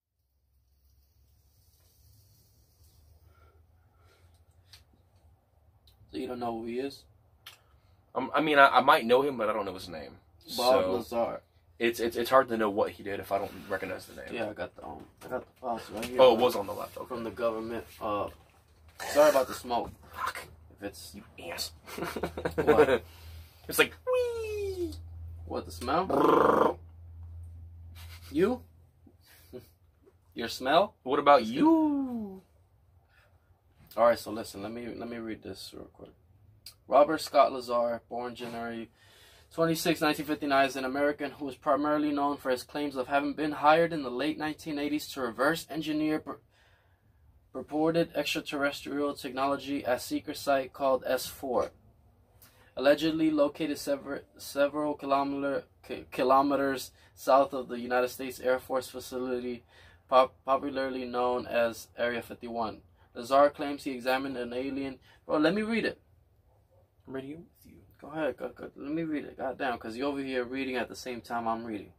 So you don't know who he is? Um, I mean, I, I might know him, but I don't know his name. Bob so Lazar. It's, it's it's hard to know what he did if I don't recognize the name. Yeah, I got the um, I got the files right here. Oh, it was on the left. Okay. From the government. Uh, sorry about the smoke. Fuck. If it's you ass. What? It's like wee. What, the smell? You? Your smell? What about you? All right, so listen. Let me let me read this real quick. Robert Scott Lazar, born January twenty-sixth, nineteen fifty-nine, is an American who is primarily known for his claims of having been hired in the late nineteen eighties to reverse engineer pur purported extraterrestrial technology at a secret site called S four, allegedly located sever several kilometer kilometers south of the United States Air Force facility, pop popularly known as Area fifty-one. Lazar claims he examined an alien. Bro, let me read it. I'm ready with you. Go ahead, go, go. Let me read it. Goddamn, because you're over here reading at the same time I'm reading.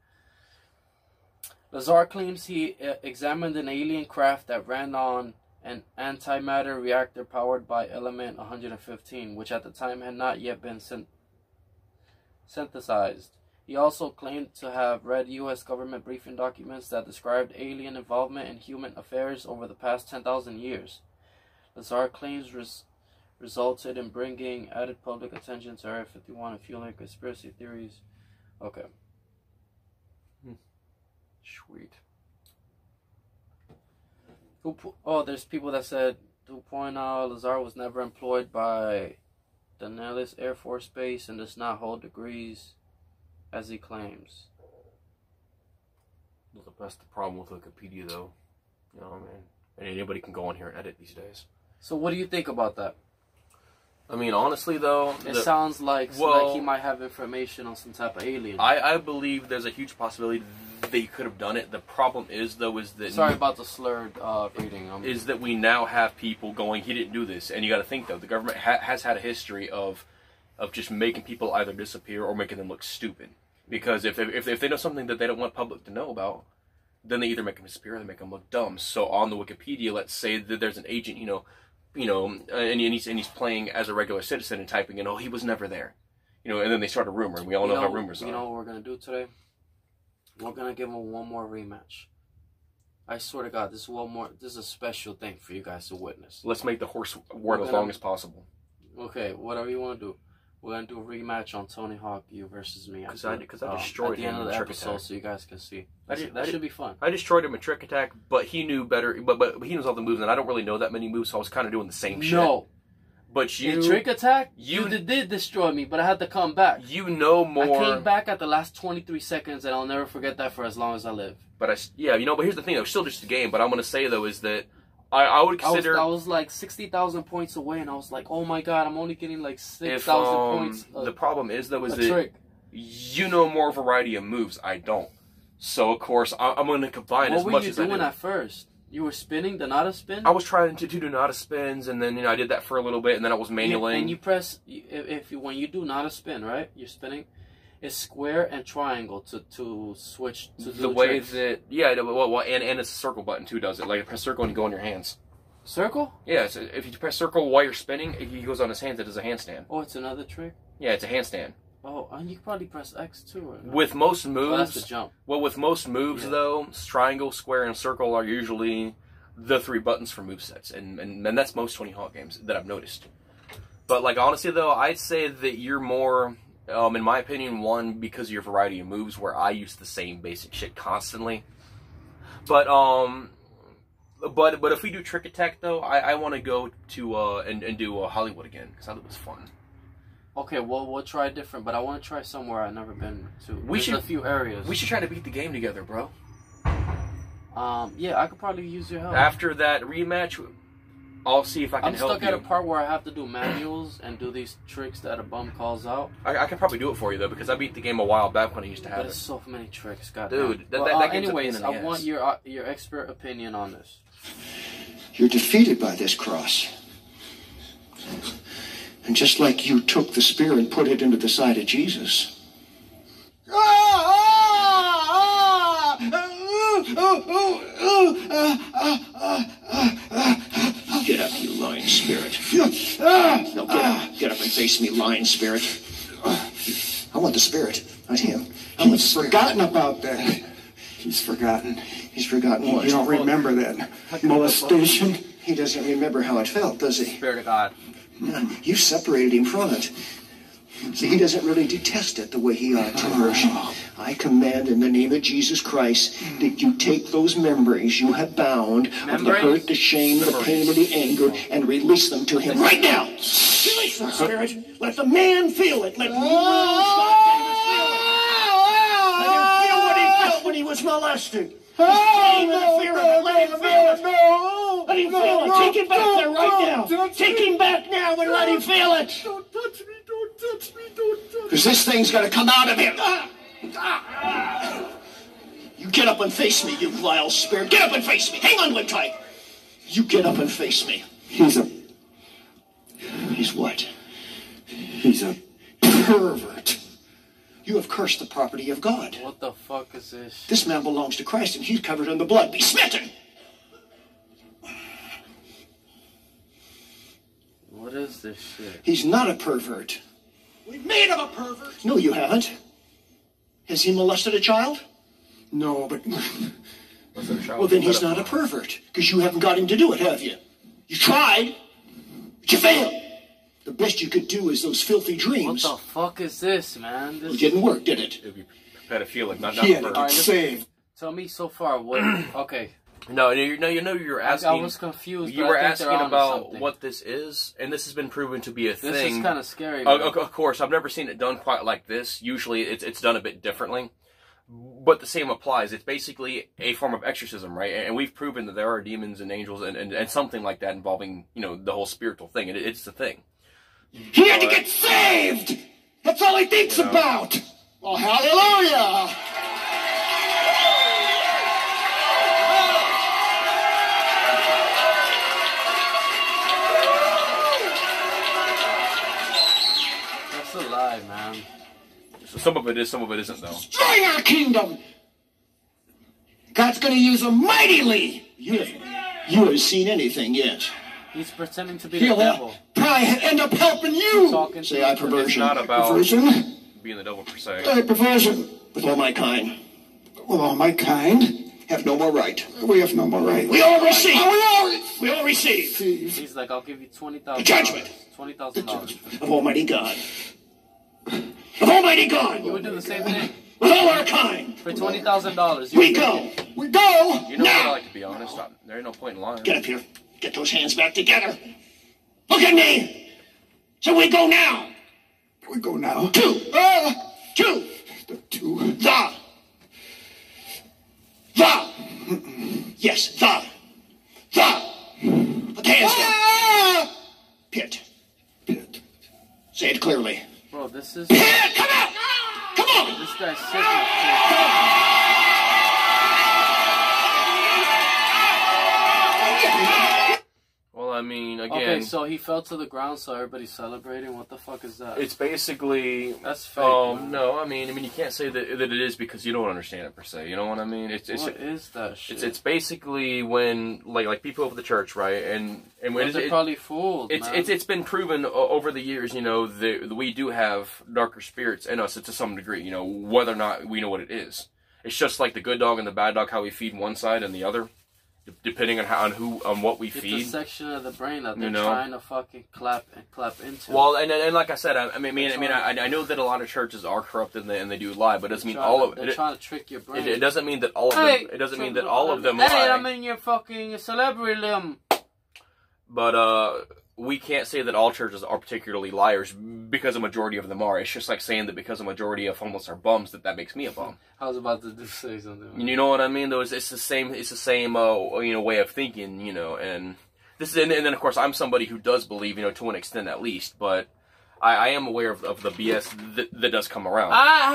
Lazar claims he uh, examined an alien craft that ran on an antimatter reactor powered by element one hundred fifteen, which at the time had not yet been syn synthesized. He also claimed to have read U S government briefing documents that described alien involvement in human affairs over the past ten thousand years. Lazar claims res resulted in bringing added public attention to Area fifty-one and fueling conspiracy theories. Okay. Hmm. Sweet. Oh, there's people that said, to point out, Lazar was never employed by the Nellis Air Force Base and does not hold degrees as he claims. Well, that's the problem with Wikipedia, though. You know what I mean? And anybody can go on here and edit these days. So what do you think about that? I mean, honestly, though... It the, sounds like, well, like he might have information on some type of alien. I, I believe there's a huge possibility that he could have done it. The problem is, though, is that... Sorry about the slurred uh, reading. Um, is that we now have people going, he didn't do this. And you got to think, though, the government ha has had a history of of just making people either disappear or making them look stupid. Because if, if, if they know something that they don't want public to know about, then they either make them disappear or they make them look dumb. So on the Wikipedia, let's say that there's an agent, you know, you know, and he's, and he's playing as a regular citizen and typing in, oh, he was never there. You know, and then they start a rumor, and we all know, know how rumors you are. You know what we're going to do today? We're going to give him one more rematch. I swear to God, this is one more, this is a special thing for you guys to witness. Let's make the horse work as long as possible. Okay, whatever you want to do. We're going to do a rematch on Tony Hawk, you versus me. Because I, cause I um, destroyed at the him end of the Trick episode, Attack. so you guys can see. I That's, did, that I should did, be fun. I destroyed him in Trick Attack, but he knew better. But but he knows all the moves, and I don't really know that many moves, so I was kind of doing the same shit. No. But you... In Trick Attack, you, you did, did destroy me, but I had to come back. You know more... I came back at the last twenty-three seconds, and I'll never forget that for as long as I live. But I... Yeah, you know, but here's the thing, though. It's still just a game, but I'm going to say, though, is that I, I would consider... I was, I was like sixty thousand points away, and I was like, oh my god, I'm only getting like six thousand um, points. A, the problem is, though, is that trick. you know more variety of moves. I don't. So, of course, I, I'm going to combine what as much as I What were you doing do. at first? You were spinning the Nada spin? I was trying to, to do Nada spins, and then, you know, I did that for a little bit, and then I was manualing. And you press... If, if you, when you do Nada spin, right? You're spinning... It's square and triangle to, to switch to the way that... Yeah, well, well, and, and it's a circle button, too, does it. Like, you press circle and you go on your hands. Circle? Yeah, so if you press circle while you're spinning, he goes on his hands. It is a handstand. Oh, it's another trick? Yeah, it's a handstand. Oh, and you can probably press X too. Or with most moves, oh, that's the jump. Well, with most moves yeah. though, triangle, square, and circle are usually the three buttons for movesets, and, and and that's most Tony Hawk games that I've noticed. But like honestly though, I'd say that you're more, um, in my opinion, one because of your variety of moves, where I use the same basic shit constantly. But um. But but if we do Trick Attack though, I, I want to go to uh and, and do uh, Hollywood again because I thought it was fun. Okay, well we'll try different, but I want to try somewhere I've never been to. We There's should a few areas. We should try to beat the game together, bro. Um, yeah, I could probably use your help. After that rematch, I'll see if I can I'm help you. stuck at a part where I have to do manuals and do these tricks that a bum calls out. I, I can probably do it for you though because I beat the game a while back when I used to have but it. There's so many tricks, God. Dude, that, well, that, uh, that game's anyways, a pain in the I ass. want your uh, your expert opinion on this. You're defeated by this cross. And just like you took the spear and put it into the side of Jesus. Get up, you lying spirit. No, get up. Get up and face me, lying spirit. I want the spirit, not him. I want He's forgotten about that. He's forgotten. He's forgotten what? You don't remember that molestation? He doesn't remember how it felt, does he? Spirit of God. You separated him from it. See, he doesn't really detest it the way he ought to, Herschel. I command in the name of Jesus Christ that you take those memories you have bound of the hurt, the shame, the pain, and the anger and release them to him right now. Release them, Spirit. Let the man feel it. Let him feel it. Let him feel what he felt when he was molested. The shame and the fear of it. Let him feel it. Let him feel it. Take him back there right now. Take him back now and let him feel it. Don't touch me, don't touch me, don't touch me. Because this thing's got to come out of him. You get up and face me, you vile spirit. Get up and face me. Hang on one tight. You get up and face me. He's a... He's what? He's a pervert. You have cursed the property of God. What the fuck is this? This man belongs to Christ and he's covered in the blood. Be smitten. What is this shit? He's not a pervert. We've made him a pervert. No, you haven't. Has he molested a child? No, but... Well, then he's not a pervert, because you haven't got him to do it, have you? You tried, but you failed. The best you could do is those filthy dreams. What the fuck is this, man? This It didn't work, did it? It'd be pedophilic, not not He had to for- get saved. Tell me so far what... Okay. No, you know, you know, you were asking. I was confused. You but were I think asking they're onto about something. what this is, and this has been proven to be a This thing. is kind of scary. Uh, man. of of course, I've never seen it done quite like this. Usually, it's it's done a bit differently, but the same applies. It's basically a form of exorcism, right? And we've proven that there are demons and angels and, and, and something like that involving, you know, the whole spiritual thing, and it, it's the thing. He had to get saved! That's all he thinks You know. about! Well, hallelujah! That's a lie, man. So some of it is, some of it isn't, though. Destroy our kingdom! God's gonna use him mightily! You, you haven't seen anything yet. He's pretending to be the He'll devil. probably end up helping you! Talking Say to I the perversion. It's not about Perversion? being the devil per se. Uh, perversion. With all my kind. With all my kind, Have no more right. we have no more right. We all receive. Oh, we all We all receive. receive. He's like, I'll give you twenty thousand Judgment. dollars. Twenty thousand dollars. Of Almighty God. Of Almighty God. You would do the same thing With all our kind. for twenty thousand dollars. We go. We go! You know Now. what I like to be honest. I, there ain't no point in lying. Get up here. Get those hands back together. Look at me. So we go now. We go now. Two. Ah! Two. The two. The. The. Yes, the. The. Put the hands down. Ah! Pit. Pit. Say it clearly. Bro, this is Pit, come out. Come on. this guy's sick. Of Well, I mean, shit. again, Okay, so he fell to the ground, so everybody's celebrating. What the fuck is that? it's basically. That's fake. Um, man. no, I mean, I mean, you can't say that that it is because you don't understand it per se. You know what I mean? It's it's What is that shit? it's, it's basically when like like people of the church, right? And and when But it's, they're it, probably fooled. it's man. it's it's been proven o- over the years, you know, that we do have darker spirits in us to some degree. You know, whether or not we know what it is. It's just like the good dog and the bad dog, how we feed one side and the other, d- depending on how on who on what we It's a feed. section of the brain that they're You know? trying to fucking clap and clap into. Well, and, and and like I said, I, I mean, I mean, I, mean I, I know that a lot of churches are corrupted and they, and they do lie, but it doesn't mean Trying all to- of they're it. trying to trick your brain. It, it doesn't mean that all of Hey, them. It doesn't mean trick- that all of them Hey, lie. I'm in your fucking celebrity limb. But uh, we can't say that all churches are particularly liars because a majority of them are. It's just like saying that because a majority of homeless are bums, that that makes me a bum. I was about to do, say something. You know what I mean? Though it's, it's the same. It's the same. Uh, you know, way of thinking. You know, and this is, and, and then of course I'm somebody who does believe, you know, to an extent at least. But I, I am aware of, of the B S that, that does come around.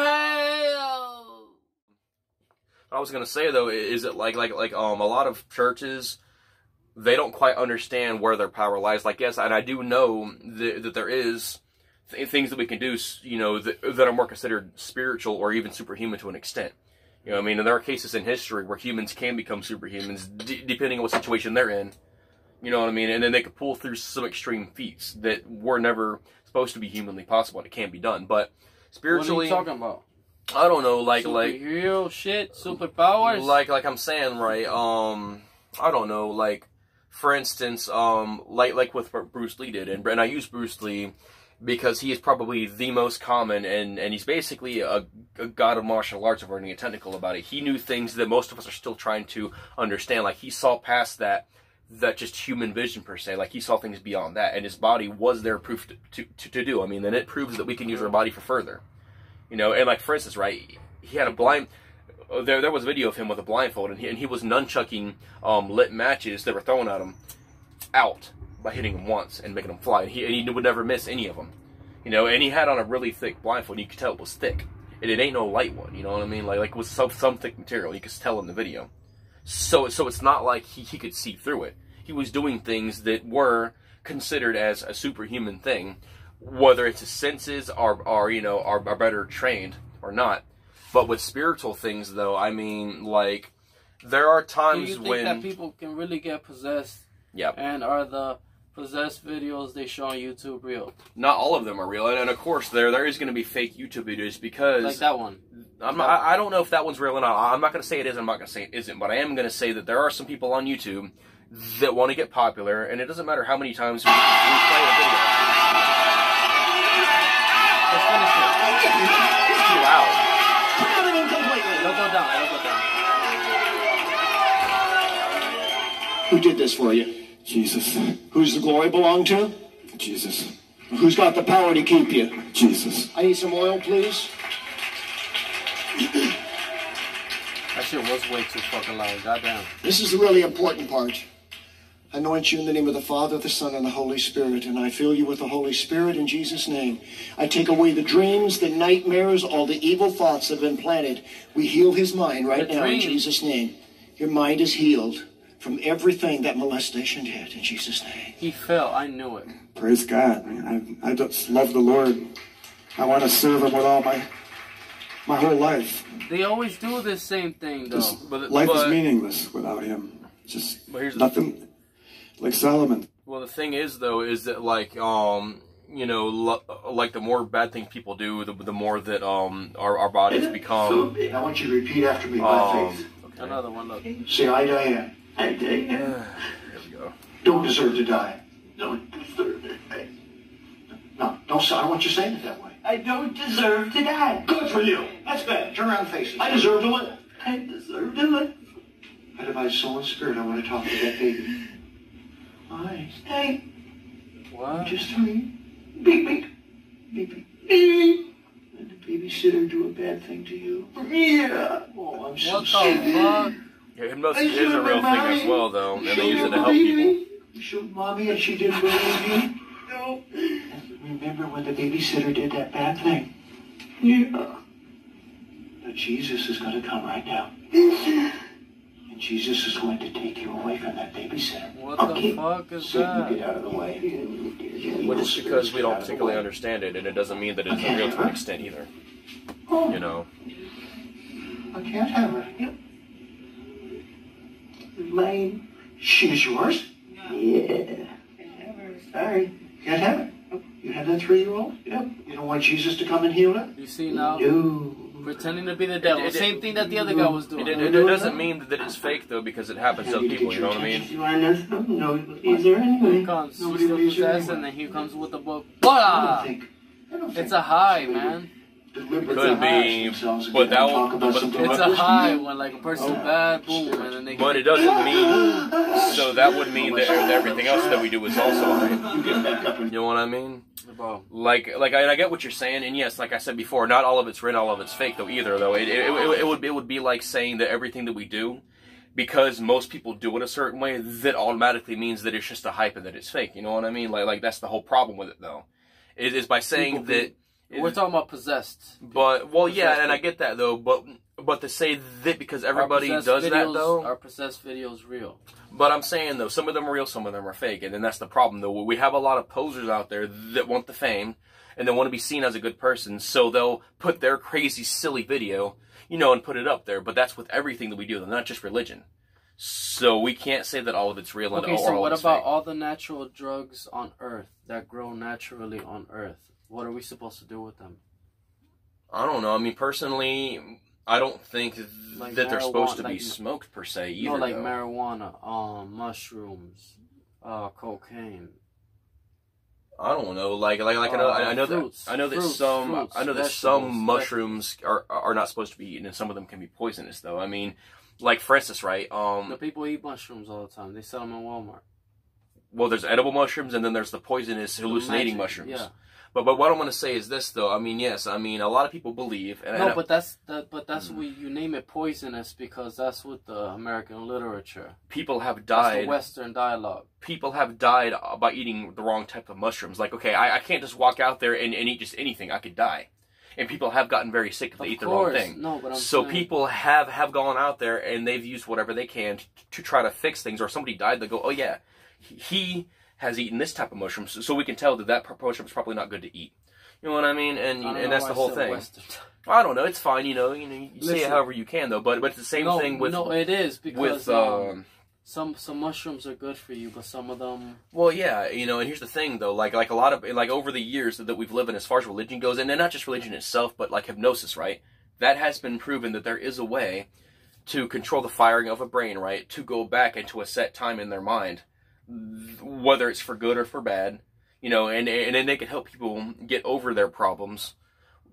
I What I was gonna say though is that like like like um a lot of churches, they don't quite understand where their power lies. Like yes, and I do know that, that there is th- things that we can do, you know, that, that are more considered spiritual or even superhuman to an extent. You know what I mean? And there are cases in history where humans can become superhumans d- depending on what situation they're in. You know what I mean? And then they could pull through some extreme feats that were never supposed to be humanly possible, and it can be done. But What are spiritually, you talking about? I don't know, like like Superhero shit, superpowers. like like I'm saying, right? Um, I don't know, like for instance, um, like like with what Bruce Lee did, and and I use Bruce Lee because he is probably the most common, and and he's basically a, a god of martial arts. If we're going to get technical about it, he knew things that most of us are still trying to understand. Like he saw past that. That just human vision per se, like he saw things beyond that, and his body was there proof to, to, to, to do. I mean, then it proves that we can use our body for further, you know. And like for instance, right, he had a blind. There, there was a video of him with a blindfold, and he, and he was nunchucking um, lit matches that were thrown at him out by hitting him once and making them fly. And he, and he would never miss any of them, you know. And he had on a really thick blindfold. You could tell it was thick, and it ain't no light one. You know what I mean? Like like it was some some thick material. You could tell in the video. So, so it's not like he, he could see through it. He was doing things that were considered as a superhuman thing, whether it's his senses are, are you know, are, are better trained or not. But with spiritual things, though, I mean, like, there are Do times you think when... that people can really get possessed? Yep. And are the possessed videos they show on YouTube real? Not all of them are real. And, and of course, there there is going to be fake YouTube videos because... Like that one. I'm not, I I don't know if that one's real or not. I'm not going to say it is. I'm not going to say it isn't. But I am going to say that there are some people on YouTube that want to get popular, and it doesn't matter how many times we, we play a video. Let's finish it. It's too loud. Come out of him completely. It'll go down. It'll go down. Who did this for you? Jesus. Who's the glory belong to? Jesus. Who's got the power to keep you? Jesus. I need some oil, please. That shit was way too fucking loud. Goddamn. This is the really important part. I anoint you in the name of the Father, the Son, and the Holy Spirit, and I fill you with the Holy Spirit in Jesus' name. I take away the dreams, the nightmares, all the evil thoughts that have been planted. We heal his mind right The now dreams. in Jesus' name. Your mind is healed from everything that molestation did in Jesus' name. He fell. I knew it. Praise God, man. I, I just love the Lord. I want to serve him with all my my whole life. They always do this same thing, though. This, but- life but- is meaningless without him. Just But here's the- nothing like Solomon. Well, the thing is, though, is that, like, um, you know, lo- like, the more bad things people do, the, the more that, um, our, our bodies become, I want you to repeat after me by um, faith. Another one, look. Say, I, Diane, I did. there we go. don't deserve to die. Don't deserve to die. No, don't say, I want you saying it that way. I don't deserve to die. Good for you. That's bad. Turn around and face it. I deserve to live. I deserve to live. Out of my soul and spirit, I want to talk to that baby. Hi. Hey, What? Just three. beep, beep, Beep, beep. beep. Did the babysitter do a bad thing to you? Yeah. Oh, I'm so What sorry. the fuck? Yeah, hypnosis is a real thing as well, though, and they use it to help people. You showed mommy and she didn't believe you? No. Remember when the babysitter did that bad thing? Yeah. But Jesus is going to come right now. And Jesus is going to take you away from that babysitter. What the Okay. fuck is Satan, that? get out of the way. Well, just because we don't particularly understand it, and it doesn't mean that it's real to an extent either. Oh, You know. I can't have her. Yep. Mine. She is yours? Yeah. Sorry. Can't have it. You have that three-year-old? Yep. You don't want Jesus to come and heal it? You see now? No. Pretending to be the devil. It- it- Same thing that the other guy was It, doing. it, it doesn't mean that it's fake, though, because it happens to other people, you know what I mean? You want to know something? No, he's there Here anyway. comes. She's Nobody still believes you possessed, anyway. and then he comes with the book. I Voila! don't think. I don't It's think a high, they would man. deliberately Could be, harass themselves but again that and will- talk about but- something It's like a this. high when like a person's bad, boom, and then they But it doesn't mean, so that would mean that everything else that we do is also right. You get back up and You know what I mean? Bro, Like, like I, I get what you're saying, and yes, like I said before, not all of it's real, all of it's fake, though either. Though it, it, it, it would it would be like saying that everything that we do, because most people do it a certain way, that automatically means that it's just a hype and that it's fake. You know what I mean? Like, like that's the whole problem with it, though. It is by saying People that. we're talking about possessed. But well, yeah, Possessed and I people. get that though. But but to say that because everybody Our does possessed that videos- though. Our possessed videos real. But I'm saying though, some of them are real, some of them are fake, and then that's the problem though. We have a lot of posers out there that want the fame and they want to be seen as a good person, so they'll put their crazy, silly video, you know, and put it up there. But that's with everything that we do, not just religion. So we can't say that all of it's real and Okay, or so all what of it's about fake. all the natural drugs on Earth that grow naturally on Earth? What are we supposed to do with them? I don't know. I mean, personally, I don't think Like that they're supposed to marijuana, be like- smoked per se either. No, like though. marijuana, um, mushrooms, uh, cocaine. I don't know, like like like I know Uh, I know fruits, that I know that fruits, some fruits, I know that vegetables, some mushrooms are are not supposed to be eaten, and some of them can be poisonous. Though I mean, like for instance, right? The Um, people eat mushrooms all the time. They sell them in Walmart. well, there's edible mushrooms, and then there's the poisonous hallucinating magic, mushrooms. yeah. But but what I want to say is this, though. I mean, yes, I mean a lot of people believe, and No, I, but that's that. But that's Mm. what you name it poisonous because that's what the American literature. people have That's the died. Western dialogue. People have died by eating the wrong type of mushrooms. Like, okay, I, I can't just walk out there and, and eat just anything. I could die. And people have gotten very sick if they Of eat the wrong course, thing. no, but I'm so saying- people have, have gone out there and they've used whatever they can to, to try to fix things. Or somebody died, they go, oh yeah, he has eaten this type of mushroom, so, so we can tell that that mushroom is probably not good to eat. You know what I mean? And I don't and know that's why the I whole said thing. Western. I don't know. It's fine. You know. You know. You say it Listen. however you can, though. But but it's the same no, thing with no, it is because with um, um. some some mushrooms are good for you, but some of them. Well, yeah, you know, and here's the thing, though, like, like a lot of, like, over the years that, that we've lived in as far as religion goes, and not just religion itself, but, like, hypnosis, right? That has been proven that there is a way to control the firing of a brain, right? To go back into a set time in their mind, whether it's for good or for bad, you know, and, and then they can help people get over their problems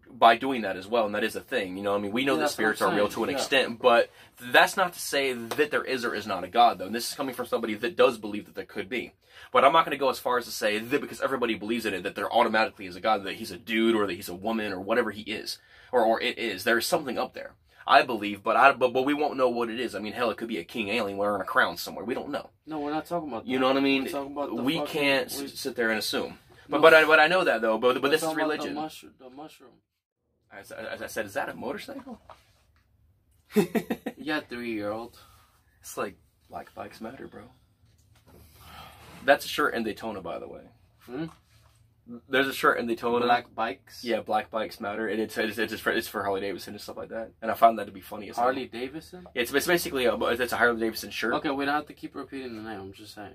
by doing that as well, and that is a thing. You know, I mean, we know Yeah, that spirits are real to an yeah. extent, but that's not to say that there is or is not a God, though. And this is coming from somebody that does believe that there could be. But I'm not going to go as far as to say that because everybody believes in it, that there automatically is a God, that he's a dude or that he's a woman or whatever he is, or or it is. There is something up there, I believe, but I but, but we won't know what it is. I mean, hell, it could be a king alien wearing a crown somewhere. We don't know. No, we're not talking about that. You know what I mean? We're talking about the we fucking- can't we- s- sit there and assume. But No. but I, but I know that though. But but we're this is talking about religion. The mushroom. The mushroom. As, as I said, is that a motorcycle? You got three-year-old. It's like Black Bikes Matter, bro. That's a shirt in Daytona, by the way. Hmm? There's a shirt in Daytona. Black bikes. Yeah, Black Bikes Matter, and it's it's it's for, it's for Harley Davidson and stuff like that. And I found that to be funny as hell. Harley Davidson. It's it's basically a it's a Harley Davidson shirt. Okay, we don't have to keep repeating the name. I'm just saying.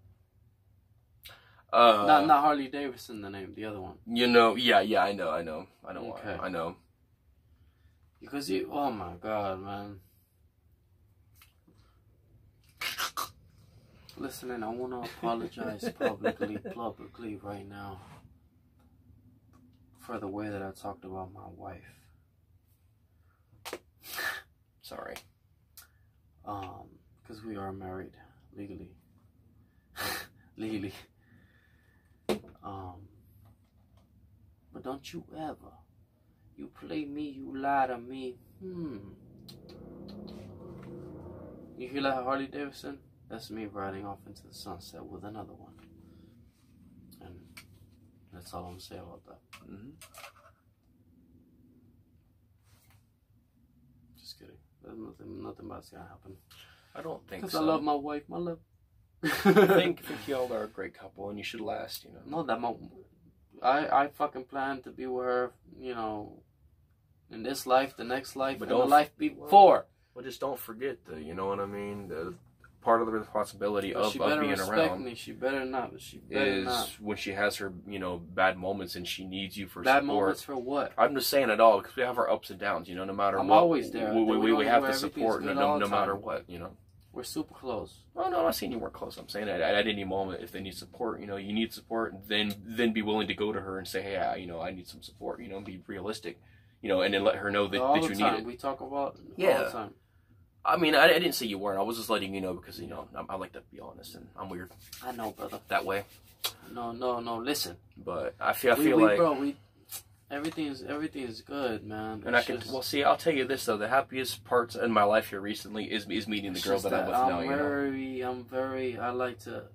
Uh, not not Harley Davidson. The name, the other one. You know, yeah, yeah, I know, I know, I know, Okay. I know. Because you, oh my god, man. Listen, and I want to apologize publicly, publicly right now for the way that I talked about my wife. Sorry. Um, because we are married legally, legally. Um, but don't you ever, you play me, you lie to me. Hmm. You hear that, Harley Davidson? That's me riding off into the sunset with another one. And that's all I'm gonna say about that. Mm-hmm. Just kidding. There's nothing, nothing bad's gonna happen. I don't think Because so. I love my wife, my love. I think, think y'all are a great couple, and you should last. You know. No, that my, I I fucking plan to be with her. You know, in this life, the next life, But and the don't- life before. Well, just don't forget the, you know what I mean. The part of the responsibility But of, she of better being respect around me. She better not. She better is not. when she has her, you know, bad moments and she needs you for Bad support. moments for what? I'm just saying it all because we have our ups and downs. You know, no matter I'm what, always there. We, we, We we, don't have know to everything's support no, good no, all no the matter time. what. You know. We're super close. Oh no, I'm not saying you weren't close. I'm saying at, at any moment, if they need support, you know, you need support, then then be willing to go to her and say, hey, I, you know, I need some support. You know, and be realistic. You know, and then let her know that, all that the you time. need it. We talk about all Yeah. the time. I mean, I, I didn't say you weren't. I was just letting you know because you know I, I like to be honest, and I'm weird I know, brother. that way. No, no, no. Listen. But I feel I we, feel we, like. bro, we everything's everything's good, man. And I It's can just- well see. I'll tell you this though: the happiest parts in my life here recently is is meeting the it's girl just that I'm with I'm now. You know, very, I'm very. I like to.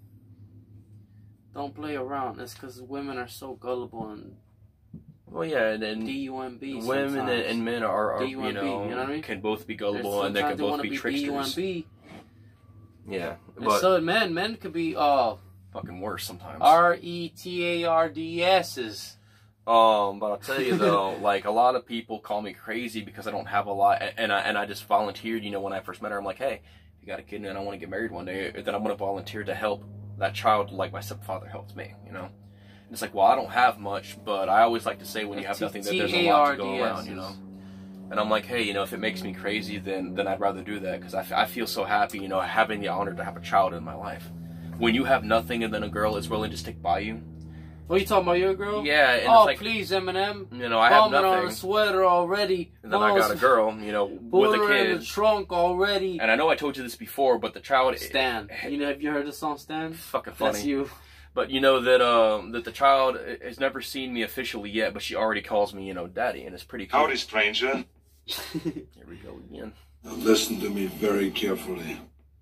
Don't play around. It's because women are so gullible and well, yeah, and, and D U M B. women and, and men are, are D U M B, you know, you know what I mean? can both be There's gullible and they can sometimes both wanna be tricksters. D U M B. Yeah, And but so men, men could be uh fucking worse sometimes. R E T A R D S's. Um, but I'll tell you though, like a lot of people call me crazy because I don't have a lot, and I and I just volunteered. You know, when I first met her, I'm like, hey, if you got a kid and I want to get married one day, then I'm gonna volunteer to help that child like my stepfather helped me. You know, and it's like, well, I don't have much, but I always like to say when you have nothing that there's a lot to go around. You know. And I'm like, hey, you know, if it makes me crazy, then then I'd rather do that because I, f- I feel so happy, you know, having the honor to have a child in my life. When you have nothing and then a girl is willing to stick by you, What you talking about, your girl? yeah, and Oh, it's like, please, Eminem. you know, I have Bombing on a nothing, sweater already. and then I got a girl, you know, with Put a her in the kid. trunk already. And I know I told you this before, but the child, Stan. You know, have you heard the song Stan? fucking funny. That's you. But you know that um that the child has never seen me officially yet, but she already calls me, you know, daddy, and it's pretty cool. Howdy, stranger. Here we go again. Now listen to me very carefully.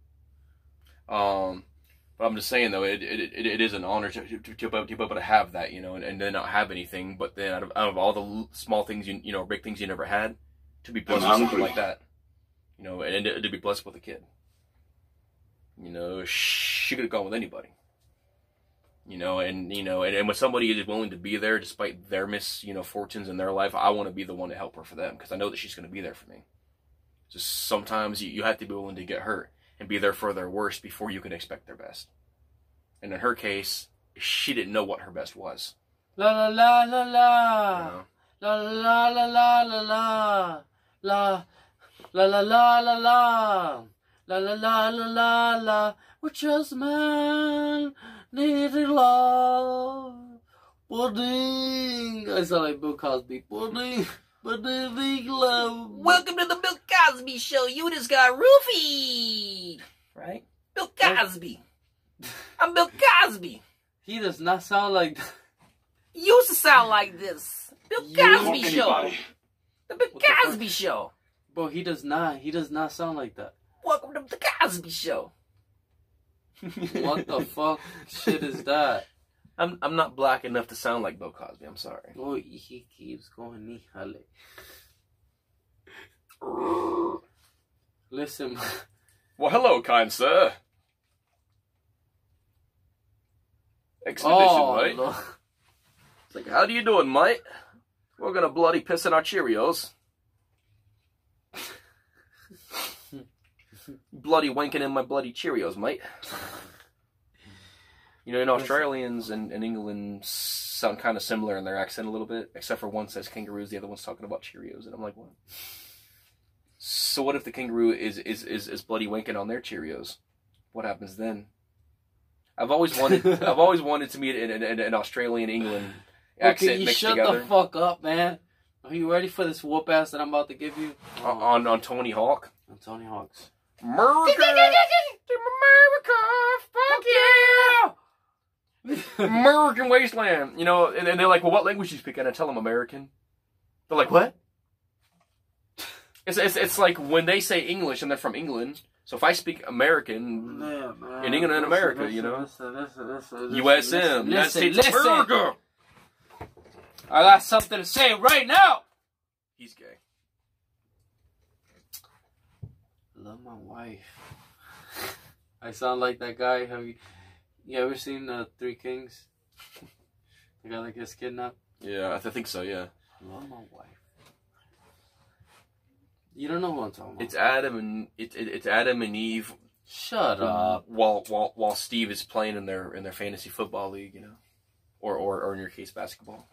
Um, but I'm just saying though, it it, it, it is an honor to to, to, to be able to have that, you know, and, and then not have anything. But then out of out of all the l- small things you you know, big things you never had, to be blessed I'm with something hungry. like that, you know, and to, to be blessed with a kid. You know, she could have gone with anybody. You know, and you know, and, and when somebody is willing to be there despite their mis, you know, fortunes in their life, I want to be the one to help her for them because I know that she's going to be there for me. Just sometimes you, you have to be willing to get hurt and be there for their worst before you can expect their best. And in her case, she didn't know what her best was. La la la la You la. know? La la la la la la. La la la la la la. La la la la la la. We're just men needed love. Pudding. I sound like Bill Cosby. Pudding. Pudding love. Welcome to the Bill Cosby Show. You just got roofied. Right? Bill Cosby. I'm Bill Cosby. He does not sound like that. You used to sound like this. Bill Cosby You- Show. Anybody. The Bill What the fuck? Cosby Show. Bro, he does not. He does not sound like that. Welcome to the Cosby Show. What the fuck shit is that? I'm I'm not black enough to sound like Bill Cosby. I'm sorry. Oh, he keeps going, híjale. Listen, Well, hello, kind sir. Expedition, oh, mate. no. It's like, how do you doing, mate? We're gonna bloody piss in our Cheerios. Bloody wanking in my bloody Cheerios, mate. You know, in Australians and, and England sound kind of similar in their accent a little bit, except for one says kangaroos, the other one's talking about Cheerios, and I'm like, what? So what if the kangaroo is is, is, is bloody wanking on their Cheerios? What happens then? I've always wanted I've always wanted to meet an, an, an Australian England accent Okay, you mixed shut together the fuck up, man. Are you ready for this whoop ass that I'm about to give you? on, on on Tony Hawk. On Tony Hawk's. America, America, fuck yeah, American wasteland. You know, and, and they're like, well, what language do you speak? And I tell them American. They're like, what? It's, it's it's like when they say English and they're from England. So if I speak American Man, man. in England and Listen, America, listen, you know, listen, listen, listen, U S M, listen, United listen, States listen. of America. I got something to say right now. He's gay. Love my wife. I sound like that guy. Have you, you ever seen uh, Three Kings? The guy that gets kidnapped. Yeah, I th- think so. Yeah, Love my wife. You don't know who I'm talking about. it's Adam and it, it, it's Adam and Eve. Shut up. While while while Steve is playing in their in their fantasy football league, you know, or or, or in your case basketball.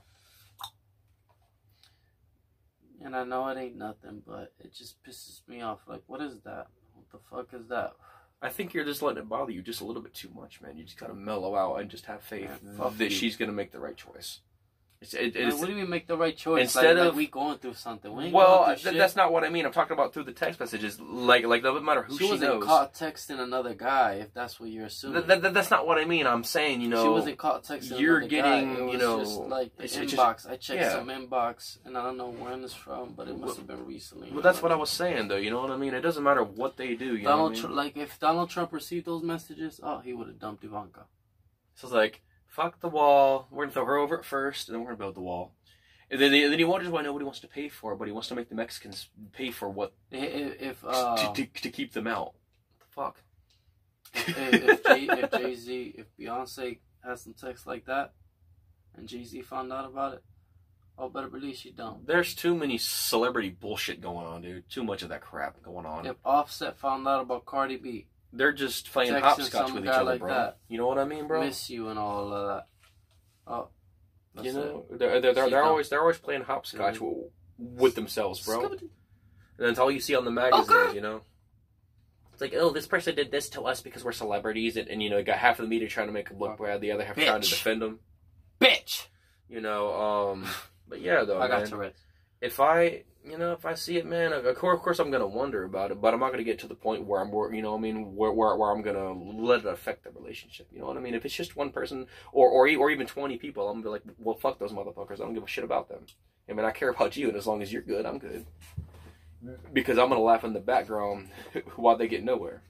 And I know it ain't nothing, but it just pisses me off. Like, what is that? What the fuck is that? I think you're just letting it bother you just a little bit too much, man. You just gotta mellow out and just have faith Man, fuck that you. she's gonna make the right choice. It's, it, Man, it's, what do you mean make the right choice? Instead like, of- like we going through something. We ain't well, going through th- shit. that's not what I mean. I'm talking about through the text messages. Like, like doesn't matter who She she, wasn't knows. caught texting another guy, if that's what you're assuming. Th- th- that's not what I mean. I'm saying, you know, she wasn't caught texting you're another getting, guy. It you was know, just like the it's- it's inbox. just- I checked yeah. some inbox, and I don't know when it's from, but it must have been recently. Well, that's what I was saying, though. You know what I mean? It doesn't matter what they do. You Donald, know Tr- what I mean? like if Donald Trump received those messages, oh, he would have dumped Ivanka. So it's like, fuck the wall. We're gonna throw her over it first, and then we're gonna build the wall. And then, and then he wonders why nobody wants to pay for it, but he wants to make the Mexicans pay for what If, if to, uh, to, to keep them out. What the fuck? if, if, Jay, if Jay Z, if Beyonce has some text like that, and Jay Z found out about it, oh, better believe she don't. There's too many celebrity bullshit going on, dude. Too much of that crap going on. If Offset found out about Cardi B, They're just playing Texting hopscotch some with each guy other, like bro. that. You know what I mean, bro? Miss You and all of that. Oh, that's You know, it. they're they're, they're, She they're don't. always they're always playing hopscotch Mhm. with, with themselves, bro. And that's all you see on the magazines, Okay. you know. It's like, oh, this person did this to us because we're celebrities, and, and you know, you got half of the media trying to make them look bad, the other half trying to Bitch. defend them. Bitch. You know, um, but yeah, though, I got man. Tourette's. If I, you know, if I see it, man, of course, of course I'm gonna wonder about it, but I'm not gonna get to the point where I'm, wor- you know, what I mean, where, where where I'm gonna let it affect the relationship. You know what I mean? If it's just one person, or or e- or even twenty people, I'm gonna be like, well, fuck those motherfuckers. I don't give a shit about them. I mean, I care about you, and as long as you're good, I'm good. Because I'm gonna laugh in the background while they get nowhere.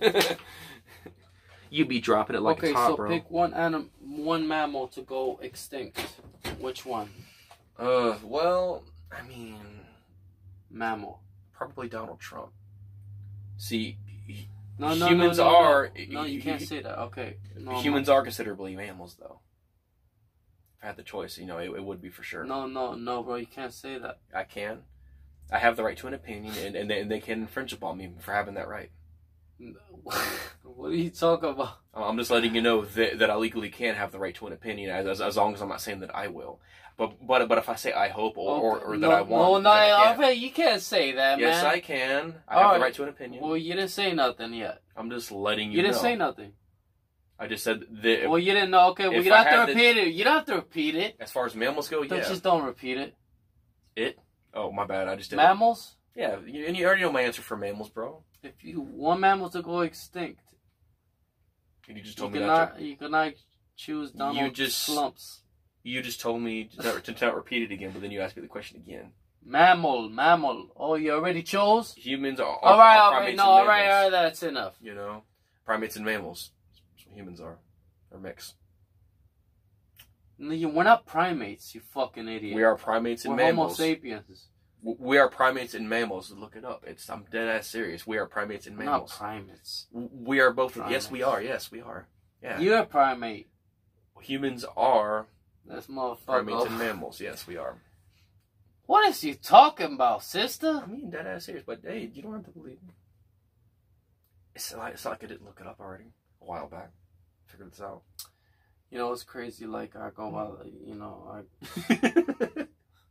You be dropping it like Okay, it's hot, so bro. pick one anim- one mammal to go extinct. Which one? Uh, well, I mean, Mammal. probably Donald Trump. See, No, no, humans no, no, are No, no you can't say that. Okay. No, humans are considerably mammals, though. If I had the choice, you know, it, it would be for sure. No, no, no, bro. You can't say that. I can. I have the right to an opinion, and, and, they, and they can infringe upon me for having that right. What are you talking about? I'm just letting you know that, that I legally can have the right to an opinion, as, as as long as I'm not saying that I will. But but but if I say I hope or, or, or that no, I want, no, then I no, can't. okay, you can't say that, Yes, man. I can. I All have right. the right to an opinion. Well, you didn't say nothing yet. I'm just letting you, You didn't know. say nothing. I just said that. Well, you didn't know. Okay, well, if you don't I have had to the- repeat it. You don't have to repeat it. As far as mammals go, Don't yeah. just don't repeat it. It? Oh, my bad. I just did. Mammals? Yeah, you, and you already know my answer for mammals, bro. If you want mammals to go extinct, And you just you told me cannot, not to. you cannot choose Donald just- Slumps. You just told me to not, to not repeat it again, but then you asked me the question again. Mammal, mammal. Oh, you already chose? Humans are, are, All right, are all right, primates no, and all right, mammals. all right, that's enough. You know, primates and mammals. That's what humans are. They're mixed. No, you- We're not primates, you fucking idiot. We are primates and We're Homo mammals. sapiens. W- We are primates and mammals. Look it up. It's I'm dead ass serious. We are primates and We're mammals. not primates. W- we are both. Primates. Yes, we are. Yes, we are. Yeah. You're a primate. Humans are That's motherfucker. primates and mammals. Yes, we are. What is you talking about, sister? I mean, dead ass serious. But hey, you don't have to believe me. It's like it's not like I didn't look it up already a while back. Figured this out. You know, it's crazy. Like, I go by, you know, I,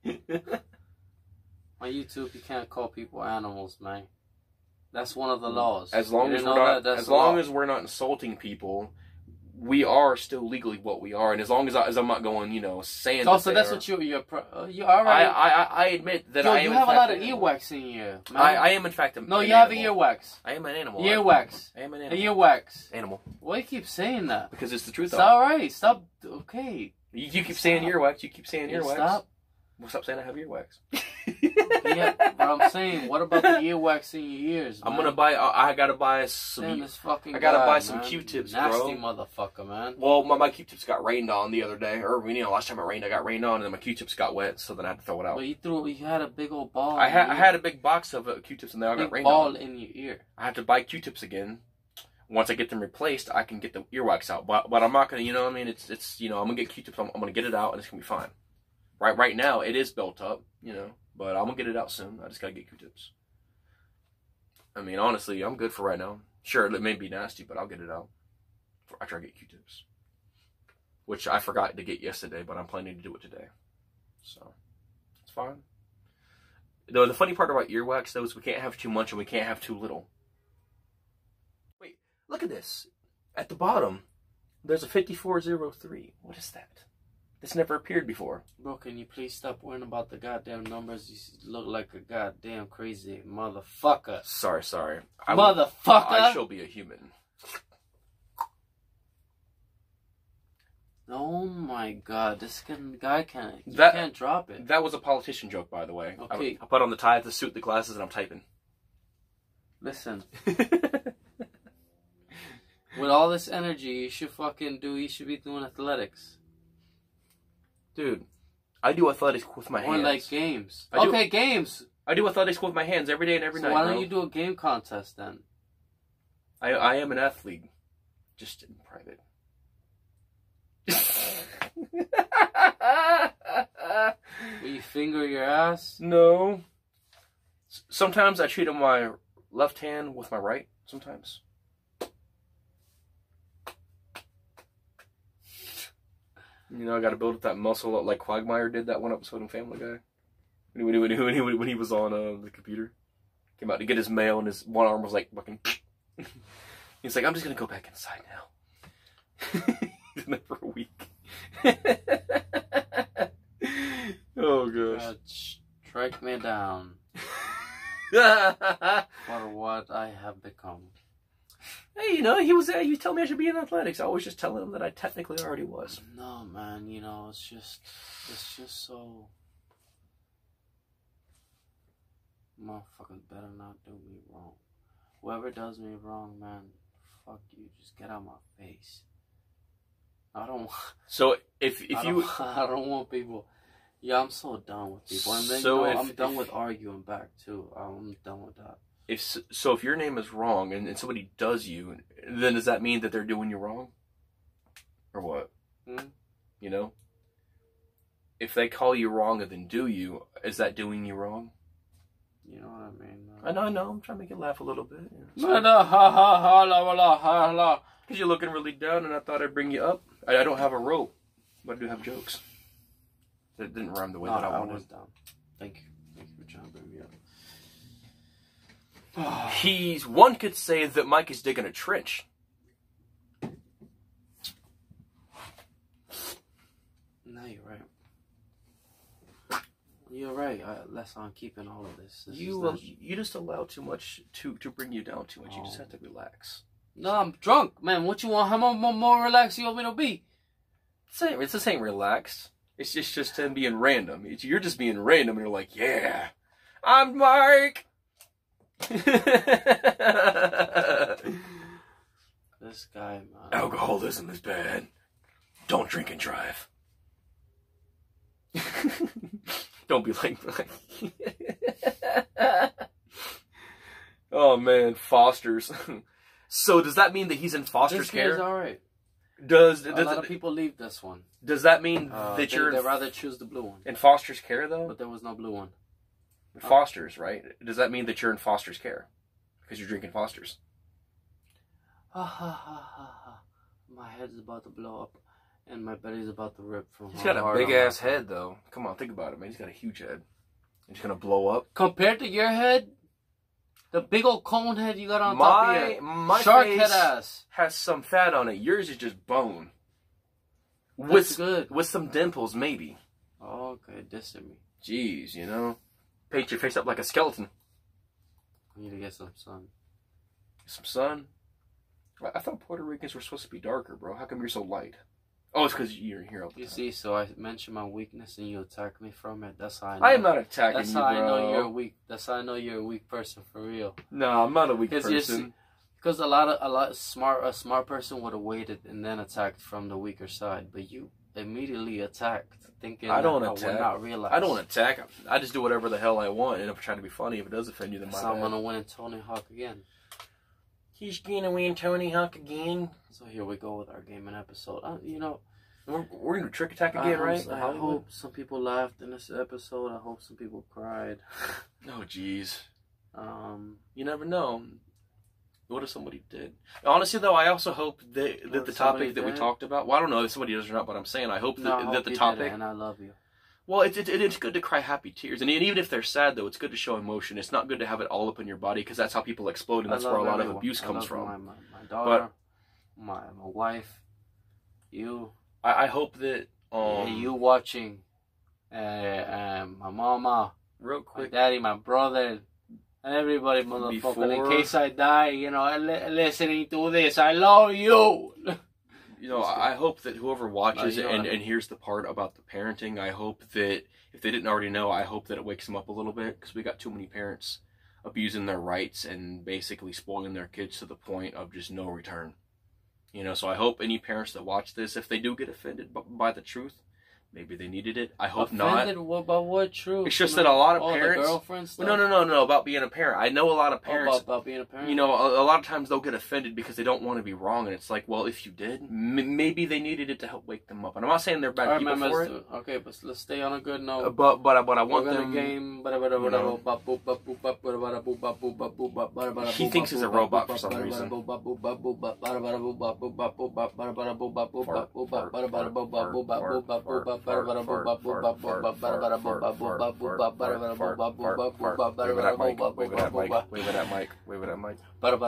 on YouTube, you can't call people animals, man. That's one of the laws. As long You as didn't we're know not, that? That's as the long law. as we're not insulting people, we are still legally what we are. And as long as, I, as I'm not going, you know, saying. Oh, that so they that's are- what you you're pro- uh, you I, already. I I I admit that Yo, I am. you in have a fact lot of an animal. earwax in you. Man. I, I am in fact a, no, an you have animal. earwax. I am an animal. Earwax. I am an A animal. earwax. Animal. Why you keep saying that? Because it's the truth. It's though. all right. Stop. Okay. You, you keep saying Stop. earwax. You keep saying Yeah, earwax. Stop. Well, stop saying I have earwax. Yeah, but I'm saying, what about the earwax in your ears, man? I'm gonna buy. I, I gotta buy Damn, some. this fucking I gotta guy, buy some man. Q-tips, Nasty bro. motherfucker, man. Well, my, my Q-tips got rained on the other day, or you know, last time it rained, I got rained on, and then my Q-tips got wet, so then I had to throw it out. But you threw, you had a big old ball. I in had your I had a ear. big box of uh, Q-tips, and they all got big rained ball on. in your ear. I have to buy Q-tips again. Once I get them replaced, I can get the earwax out. But but I'm not gonna, you know, what I mean, it's it's you know, I'm gonna get Q-tips. I'm, I'm gonna get it out, and it's gonna be fine. Right right now, it is built up, you know, but I'm gonna get it out soon. I just gotta get Q-tips. I mean, honestly, I'm good for right now. Sure, it may be nasty, but I'll get it out. I try to get Q-tips, which I forgot to get yesterday, but I'm planning to do it today. So it's fine. Though the funny part about earwax though is we can't have too much and we can't have too little. Wait, look at this. At the bottom, there's a fifty-four oh three. What is that? This never appeared before. Bro, can you please stop worrying about the goddamn numbers? You look like a goddamn crazy motherfucker. Sorry, sorry. I, Motherfucker! I shall be a human. Oh my god, this can, guy can't, you That- can't drop it. That was a politician joke, by the way. Okay. I, I put on the tie, the suit, the glasses, and I'm typing. Listen, with all this energy, you should fucking do, you should be doing athletics. Dude, I do athletics with my Or hands. like games. I do- Okay, games. I do athletics with my hands every day and every So night, why don't bro. you do a game contest then? I I am an athlete, just in private. Will you finger your ass? No. S- Sometimes I treat my left hand with my right. Sometimes. You know, I got to build up that muscle up like Quagmire did that one episode in Family Guy. When he, when he, when he, when he was on uh, the computer. Came out to get his mail and his one arm was like fucking... He's like, I'm just going to go back inside now. He's in there for a week. Oh, gosh. God, strike me down Hey, for what I have become. you know, he was there. You tell me I should be in athletics. I was just telling him that I technically already was. No, man, you know, it's just, it's just so... Motherfuckers better not do me wrong. Whoever does me wrong, man, fuck you. Just get out my face. I don't want... So if if I you don't, I don't want people... Yeah, I'm so done with people. And then, So you know, if- I'm done if- with arguing back, too. I'm done with that. if s- so if your name is wrong and, and somebody does you, then does that mean that they're doing you wrong, or what? Hmm? You know, if they call you wrong and then do you, is that doing you wrong? You know what I mean? I know, I know. I'm trying to make you laugh a little bit. No, no, ha, ha, ha, la, la, ha, la. Because you're looking really down, and I thought I'd bring you up. I, I don't have a rope, but I do have jokes. That didn't rhyme the way No, that I I wanted. was down. Thank you. Thank you for trying to bring me up. He's one could say that Mike is digging a trench. You're right. I, that's how I'm keeping all of this. this You uh, you just allow too much to, to bring you down too much. You just have to relax. No, I'm drunk, man. What you want? How much more, more relaxed you want me to be? Same. It's the same. Relaxed. It's just just him being random. It's, you're just being random, and you're like, yeah, I'm Mike. This guy, man. Alcoholism is bad. Don't drink and drive. Don't be like. Oh man, Foster's. So does that mean that he's in foster's This care? guy's all right. Does, A does lot of people leave this one. Does that mean Uh, that they, you're they in, rather choose the blue one, in foster's care though? but there was no blue one. Foster's, right? Does that mean that you're in foster's care because you're drinking Foster's? Ha ha ha ha ha. My head's about to blow up, and my belly's about to rip from. He's how got a hard big I'm ass laughing. head though. Come on, think about it, man. He's got a huge head. He's gonna blow up. Compared to your head, the big old cone head you got on top of My your my shark face head ass. has some fat on it. Yours is just bone. That's with good. with some dimples, maybe. Okay, dissing me. Jeez, you know, paint your face up like a skeleton. I need to get some sun. Some sun. I I thought Puerto Ricans were supposed to be darker, bro. How come you're so light? Oh, it's because you're here all the You time. see, so I mentioned my weakness and you attack me from it. That's how I know. I am not attacking That's you, how bro. I know you're weak. That's how I know you're a weak person for real. No, I'm not a weak Because you person. Because a lot of a lot smart a smart person would have waited and then attacked from the weaker side, but you immediately attacked, thinking I don't that I attack. would not realize. I don't attack. I just do whatever the hell I want, and if I'm trying to be funny, if it does offend you, then my So I'm bad. gonna win in Tony Hawk again. He's gonna win Tony Hawk again. So here we go with our gaming episode. Uh, you know, We're, we're gonna do Trick Attack I again, hope- right? I hope some people laughed in this episode. I hope some people cried. Oh, jeez. Um, You never know. What if somebody did? Honestly, though, I also hope that, What that if the somebody topic that we did? talked about. Well, I don't know if somebody does or not, but I'm saying I hope that, no, I that hope the you did topic. it, and I love you. Well, it's it, it's good to cry happy tears, and even if they're sad, though, it's good to show emotion. It's not good to have it all up in your body because that's how people explode, and I that's where love a lot everyone. of abuse I comes love from. My, my, my daughter, my my wife, you, I, I hope that um, yeah, you watching, uh, um, my mama, real my quick. daddy, my brother, and everybody, motherfucker. In Before- case I die, you know, li- listening to this, I love you. You know, I I hope that whoever watches No, you it and, don't. and hears the part about the parenting, I hope that if they didn't already know, I hope that it wakes them up a little bit because we got too many parents abusing their rights and basically spoiling their kids to the point of just no return. You know, so I hope any parents that watch this, if they do get offended b- by the truth, maybe they needed it. I hope Offended not. what, about what truth? It's just You that a lot of oh, parents- The girlfriend stuff? Well, no, no, no, no, about being a parent. I know a lot of Oh, parents. about, about being a parent? You know, a, a lot of times they'll get offended because they don't want to be wrong, and it's like, well, if you did, m- maybe they needed it to help wake them up. And I'm not saying they're bad All right, people man, for let's it, do it. Okay, but let's stay on a good note. uh, but but but I want We're gonna them. game. He thinks he's a robot for some reason. Wave it at Mike. Wave it at Mike. Wave it at Mike. Wave it at Mike.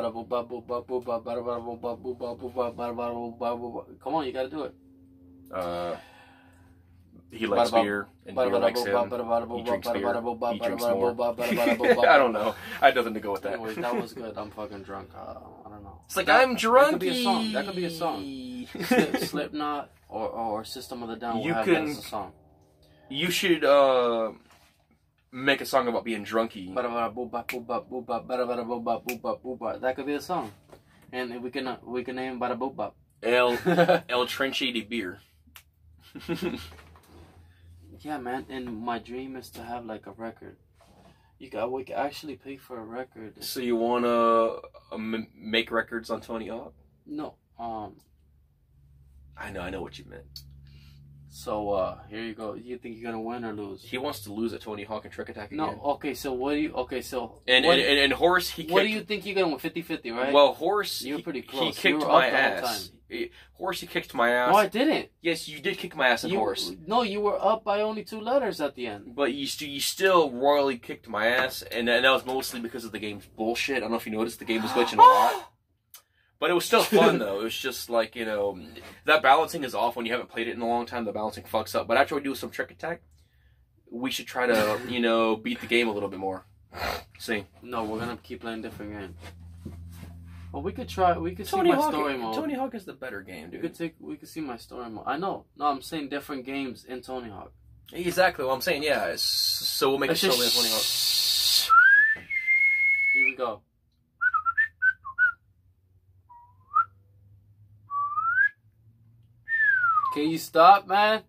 Come on, you gotta do it. Uh, he likes beer, and beer likes him. He drinks beer. He drinks more. I don't know. I had nothing to go with that. Anyways, that was good. I'm fucking drunk. Uh, I don't know. It's like That- I'm That drunk. could be a song. That could be a song. Slip, Slipknot or or System of the Down will You have can- that as a song. You should uh make a song about being drunky. That could be a song, and we can uh, we can name Bada Boop Bop. El El Trenche de Beer. Yeah, man. And my dream is to have like a record. You got we can actually pay for a record. So you wanna uh, m- make records on Tony Hawk? No, um. I know, I know what you meant. So uh, here you go. You think you're gonna win or lose? He wants to lose at Tony Hawk and Trick Attack again. No. Okay. So what do you? Okay. So And what, and, and, and Horace, he kicked. what do you think you're gonna win? fifty-fifty, right? Well, Horace, You were he- pretty He close. kicked You were my up the whole ass. time. He- Horace, he kicked my ass. No, I didn't. Yes, you did kick my ass in You, Horace. no, you were up by only two letters at the end. But you, st- you still royally kicked my ass, and, and that was mostly because of the game's bullshit. I don't know if you noticed, the game was glitching a lot. But it was still fun, though. It was just like, you know, that balancing is off when you haven't played it in a long time. The balancing fucks up. But after we do some Trick Attack, we should try to, you know, beat the game a little bit more. See. No, we're gonna keep playing different games. Well, we could try. We could Tony see my Hawk, story mode. Tony Hawk is the better game, We dude. could take. We could see my story mode. I know. No, I'm saying different games in Tony Hawk. Exactly what I'm saying. Yeah. It's, so we'll make it Let's solely in just- Tony Hawk. Here we go. Can you stop, man?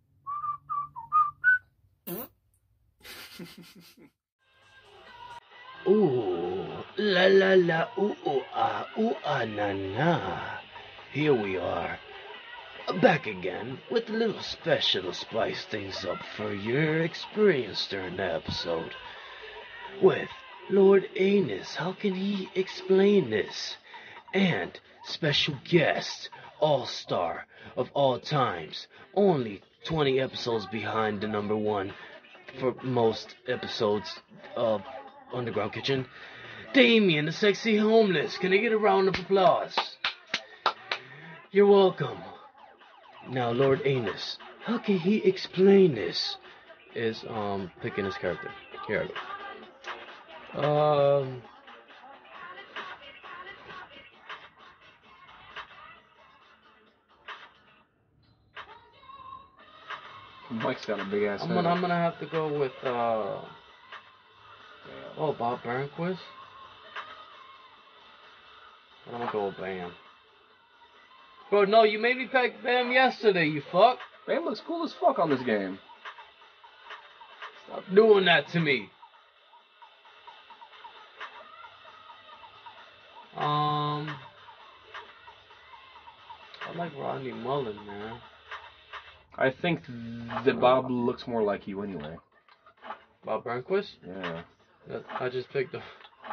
Ooh, la la la, ooh ooh ah, ooh ah na na. Here we are, back again with a little special to spice things up for your experience during the episode. With Lord Anus, how can he explain this? And special guest, all-star of all times, only twenty episodes behind the number one for most episodes of Underground Kitchen, Damien, the sexy homeless. Can I get a round of applause? You're welcome. Now, Lord Anus, how can he explain this? Is um picking his character. Here I go. Um. Mike's got a big ass I'm head. gonna. I'm gonna have to go with. uh... Oh, Bob Burnquist. I'm gonna go with Bam. Bro, no, you made me pick Bam yesterday, you fuck. Bam looks cool as fuck on this game. Stop doing that to me. Um, I like Rodney Mullen, man. I think that Bob looks more like you anyway. Bob Burnquist? Yeah. That- I just picked him.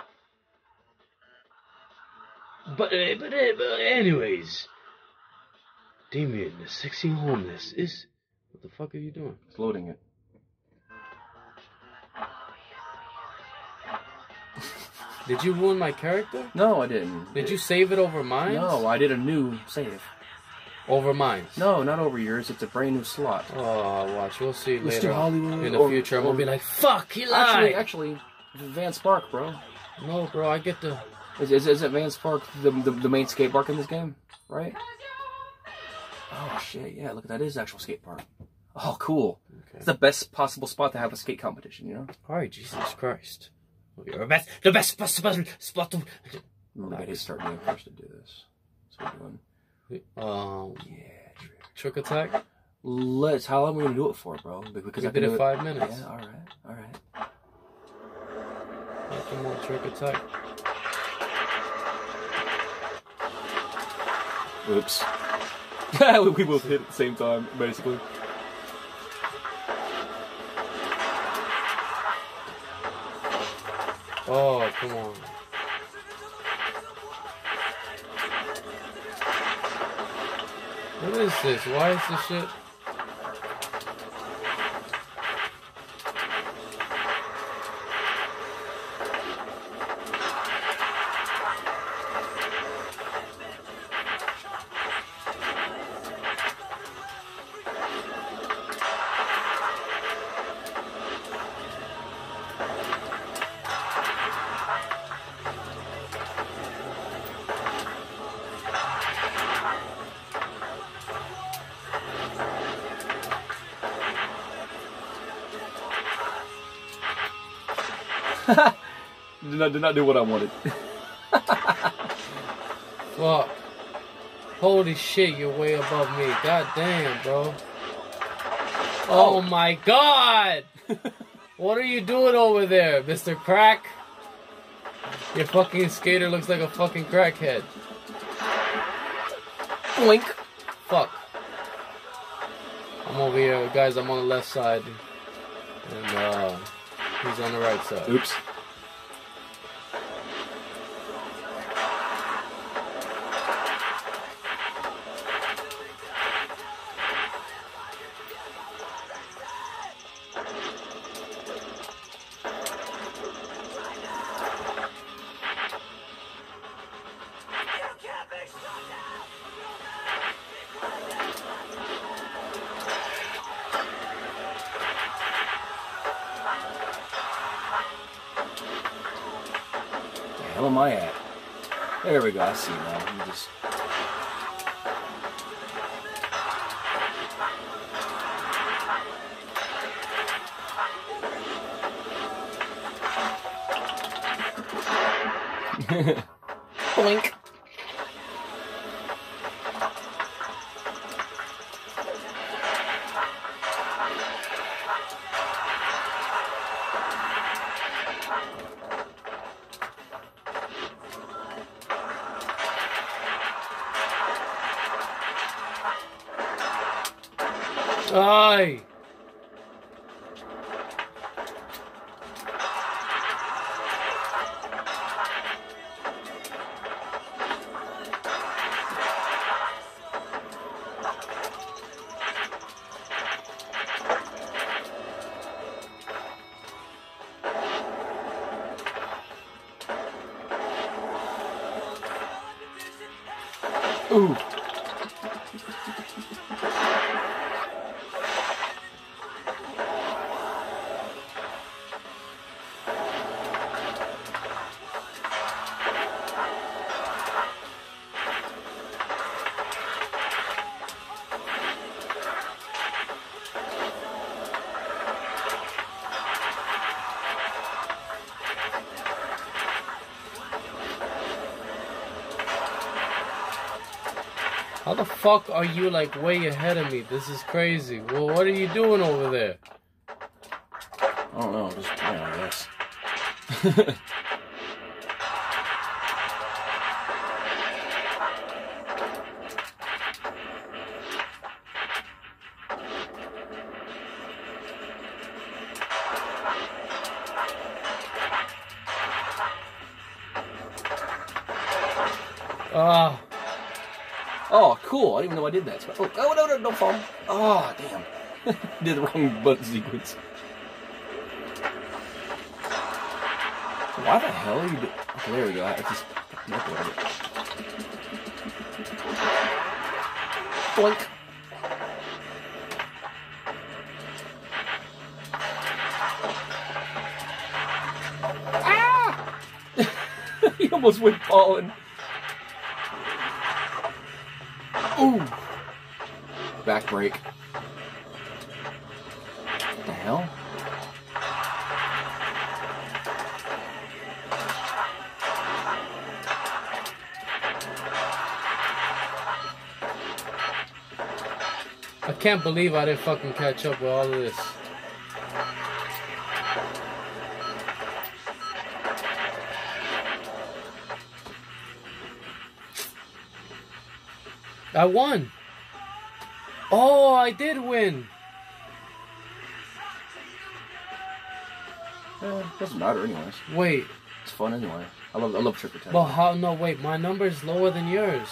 But, uh, but, uh, but anyways, Damien, the sexy homeless, is... What the fuck are you doing? It's loading it. Did you ruin my character? No, I didn't. Did you save it over mine? No, I did a new save. Over mine. No, not over yours. It's a brand new slot. Oh, watch. We'll see Let's later do Hollywood in the or- future. I'm or- gonna be like, fuck, he lied. Actually, actually, Van Spark, bro. No, bro, I get the... Is, is, is it Van Spark the, the the main skate park in this game? Right? Oh, shit. Yeah, look, that is actual skate park. Oh, cool. Okay. It's the best possible spot to have a skate competition, you know? Alright, Jesus Christ. You're the best, the best possible spot to... Remember, we gotta start me first to do this. That's what we're doing. Um, Yeah, true. trick attack? Let's. How long are we gonna do it for, bro? Because We I did can it do five minutes. Yeah, all right, all right. Come on, trick attack. Oops. Yeah, we, we both hit at the same time, basically. Oh, come on. What is this? Why is this shit? Did not, did not do what I wanted. Fuck. Holy shit, you're way above me. God damn, bro. Oh my god! What are you doing over there, Mister Crack? Your fucking skater looks like a fucking crackhead. Blink. Fuck. I'm over here, guys, I'm on the left side. And, uh, he's on the right side. Oops. hell am I at? There we go. I see now. You just. Blink. Aye. Ooh. How the fuck are you like way ahead of me? This is crazy. Well, what are you doing over there? I don't know. Just playing, I guess. Ah. Oh, cool. I didn't even know I did that. Oh, oh no, no, don't fall. Oh, damn. Did the wrong button sequence. Why the hell are you doing? Okay, there we go. I just... Boink. Ah! He almost went falling. Ooh! Back break. What the hell? I can't believe I didn't fucking catch up with all of this. I won. Oh, I did win. Eh, doesn't matter anyways. Wait. It's fun anyway. I love I love trick or treat. Well, how? No, wait. My number is lower than yours.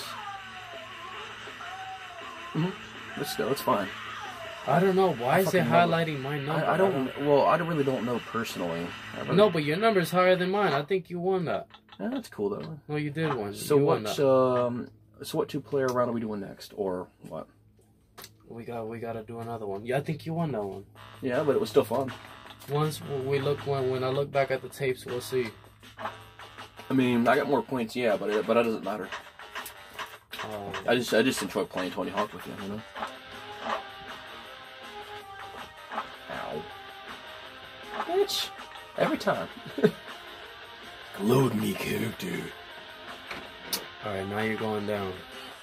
Mm-hmm. But still, it's fine. I don't know. Why I is it fucking love highlighting it. my number? I, I don't. Well, I don't really don't know personally. I really, No, but your number is higher than mine. I think you won that. Yeah, that's cool though. No, you did win. So you won what? that. Um. So what two player round are we doing next, or what? We got. We got to do another one. Yeah, I think you won that one. Yeah, but it was still fun. Once we look when when I look back at the tapes, we'll see. I mean, I got more points, yeah, but it, but it doesn't matter. Um, I just I just enjoy playing Tony Hawk with you, you know. Ow. Bitch. Every time. Load me, character. all right, now you're going down.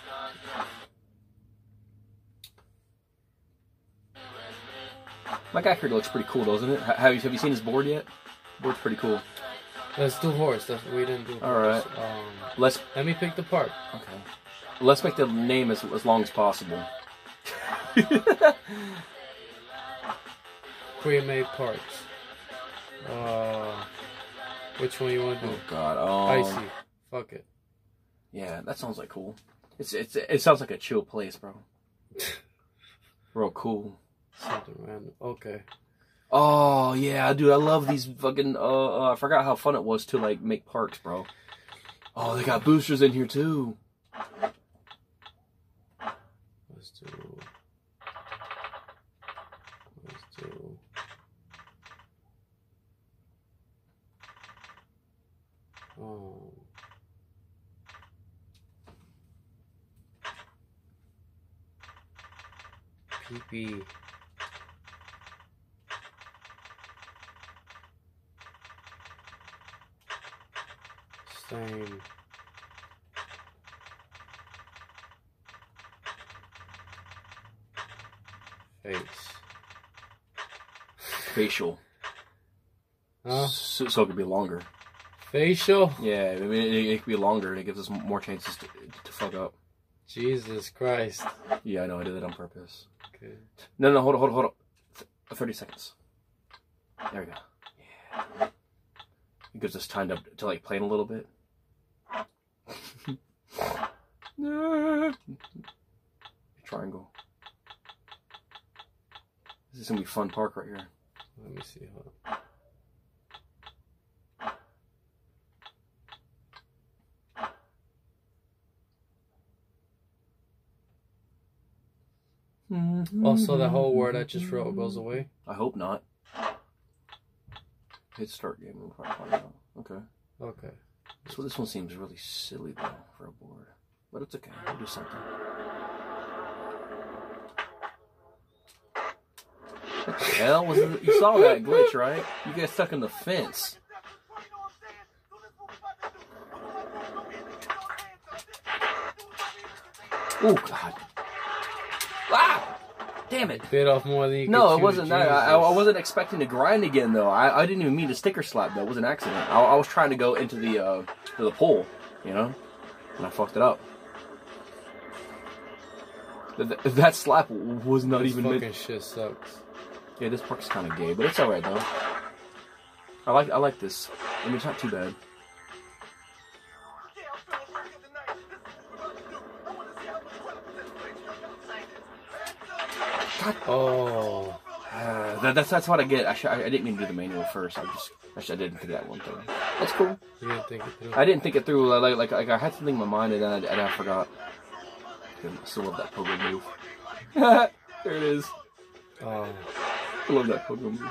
My guy here looks pretty cool, doesn't it? Have you have you seen his board yet? Board's pretty cool. Let's do horse. That's we didn't do. Horse. All right. Um, Let's let me pick the part. okay. Let's make the name as as long as possible. Pre-made parts. Uh, which one you want to do? Oh God. Um, Icy. Fuck it. Yeah, that sounds like cool. It's it's it sounds like a chill place, bro. Real cool. Something random. Okay. Oh yeah, dude, I love these fucking. Uh, uh, I forgot how fun it was to like make parks, bro. Oh, they got boosters in here too. Let's do. Let's do. Um. Creepy. Same. Face. Facial. Huh? So, so it could be longer. Facial? Yeah, I mean, it, it could be longer, and it gives us more chances to, to fuck up. Jesus Christ. Yeah, I know, I did that on purpose. Okay. No, no, hold on, hold on, hold on. Th- thirty seconds. There we go. Yeah. It gives us time to, to like, plan a little bit. Triangle. This is gonna be a fun park right here. Let me see. Hold on. Also, the whole word I just wrote goes away. I hope not. Hit start game. We'll probably find out. Okay. Okay. So this one seems really silly though for a board, but it's okay. We'll do something. What the hell was it? You saw that glitch, right? You get stuck in the fence. Oh God! Ah! Damn it! Bit off more than you No, could it wasn't chew, that. I, I Jesus. wasn't expecting to grind again though. I, I didn't even mean to sticker slap. That was an accident. I, I was trying to go into the uh, to the pole, you know, and I fucked it up. That, that slap was not This even fucking mid. shit sucks. Yeah, this park's kind of gay, but it's all right though. I like I like this. I mean, it's not too bad. God. Oh. Uh, that, that's that's what I get. I, sh I I didn't mean to do the manual first. I just I, sh I didn't think of that one thing. That's cool. You didn't think it through. I didn't think it through. Like like like I had something in my mind and then I, and I forgot. I still love that pogo move. There it is. Oh. I love that pogo move.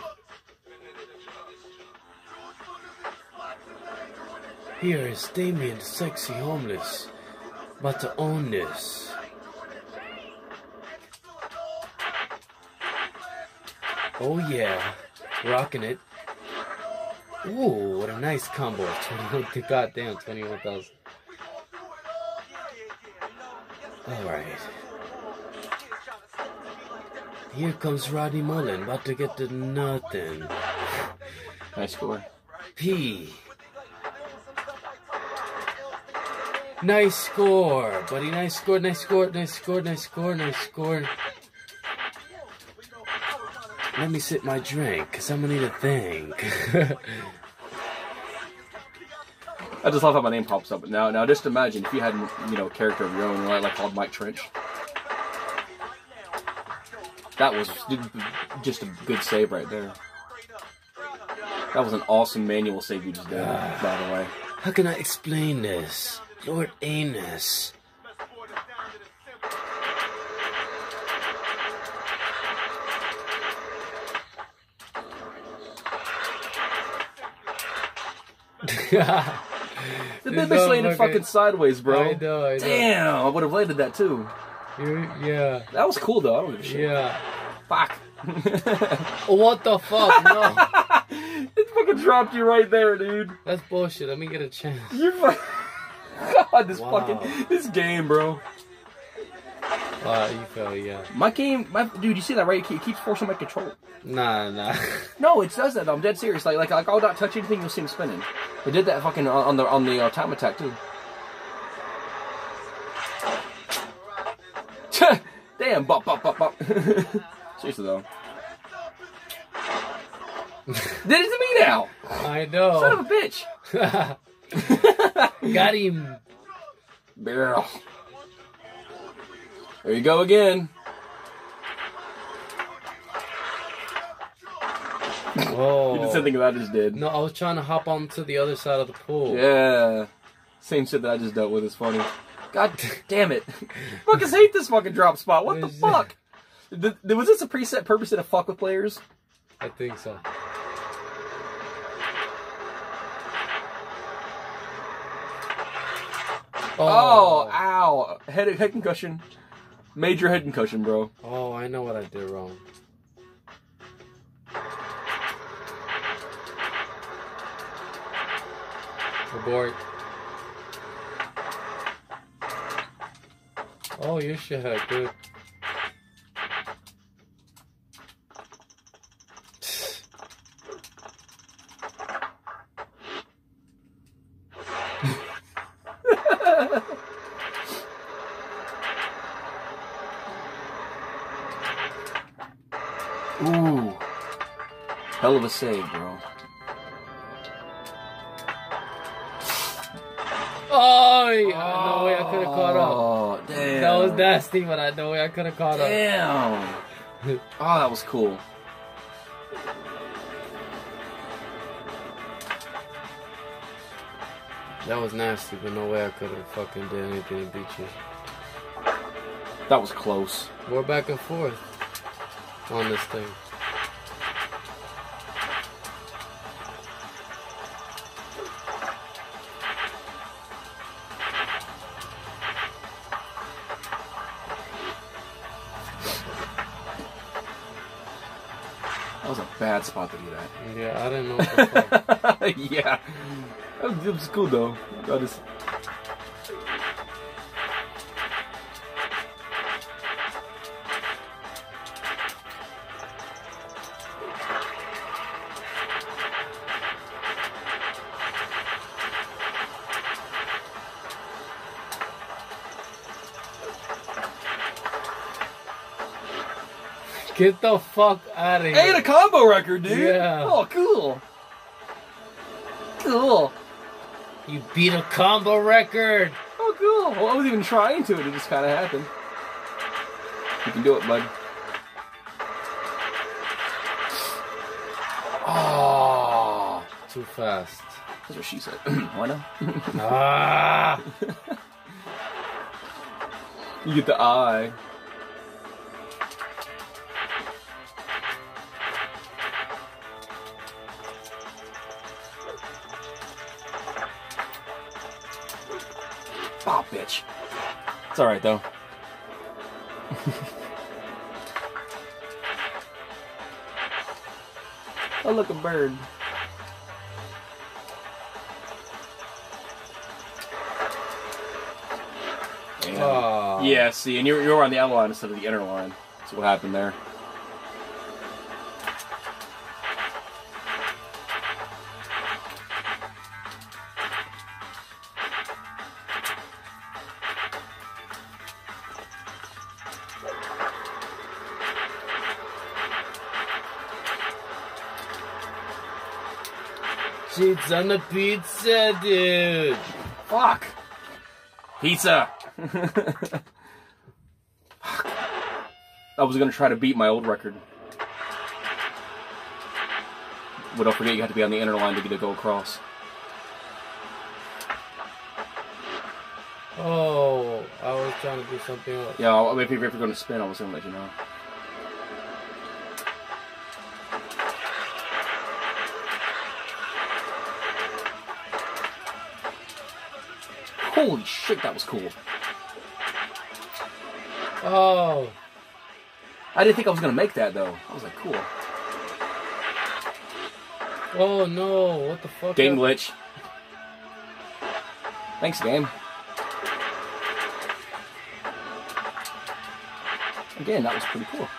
Here is Damien, the sexy homeless. About to own this. Oh yeah, rocking it. Ooh, what a nice combo. twenty-one, goddamn, twenty-one thousand. Alright. Here comes Rodney Mullen, about to get to nothing. Nice score. P. Nice score, buddy. Nice score, nice score, nice score, nice score, nice score. Let me sip my drink, because I'm going to need a think. I just love how my name pops up. Now, now just imagine if you had, you know, a character of your own, right, like called Mike Trench. That was just a good save right there. That was an awesome manual save you just did, by the way. How can I explain this? Lord Anus. The bit landed fucking sideways, bro. I know, I know. Damn, I would have landed that too. You're, yeah. That was cool though. I don't give a shit. Yeah. Fuck. What the fuck? No. It fucking dropped you right there, dude. That's bullshit. Let me get a chance. You fucking. God, this Wow. fucking this game, bro. Uh, you fell, yeah. My game, my dude. You see that right? It keeps forcing my control. Nah, nah. No, it does that though. I'm dead serious. Like, like, like I'll not touch anything. You'll see him spinning. It did that fucking on on the on the uh, time attack too. Damn, bop, bop, bop, bop. Seriously though. Did it to me now. I know. Son of a bitch. Got him. Barrel. There you go again. Oh. You did something that I just did. No, I was trying to hop onto the other side of the pool. Yeah. Same shit that I just dealt with. It's funny. God damn it. I fucking hate this fucking drop spot. What the fuck? Th- Was this a preset purpose to fuck with players? I think so. Oh, ow. Head, head concussion. Major head concussion, bro. Oh, I know what I did wrong. Abort. Oh, you should have good. Ooh. Hell of a save, bro. Oh, yeah. No way I could have caught up. Oh, damn. That was nasty, but I know way I could have caught up. Damn. Oh, that was cool. That was nasty, but no way I could have fucking did anything to beat you. That was close. We're back and forth on this thing. That was a bad spot to do that. Yeah, I didn't know what the fuck. Yeah. That was, it was cool though. I just... Get the fuck out of here. Hey, a combo record, dude. Yeah. Oh, cool. Cool. You beat a combo record. Oh, cool. Well, I wasn't even trying to. It just kind of happened. You can do it, bud. Oh. Too fast. That's what she said. Why not? Ah. You get the eye. Oh, bitch. It's alright, though. Oh, look, a bird. Oh. Yeah, see, and you're, you're on the outer line instead of the inner line. That's what happened there. Cheats on the pizza, dude. Fuck. Pizza. I was gonna try to beat my old record. But don't forget you have to be on the inner line to get to go across. Oh, I was trying to do something else. Yeah, if you're going to spin, I was gonna let you know. Holy shit, that was cool. Oh. I didn't think I was going to make that, though. I was like, cool. Oh, no. What the fuck? Game glitch. Thanks, game. Again, that was pretty cool.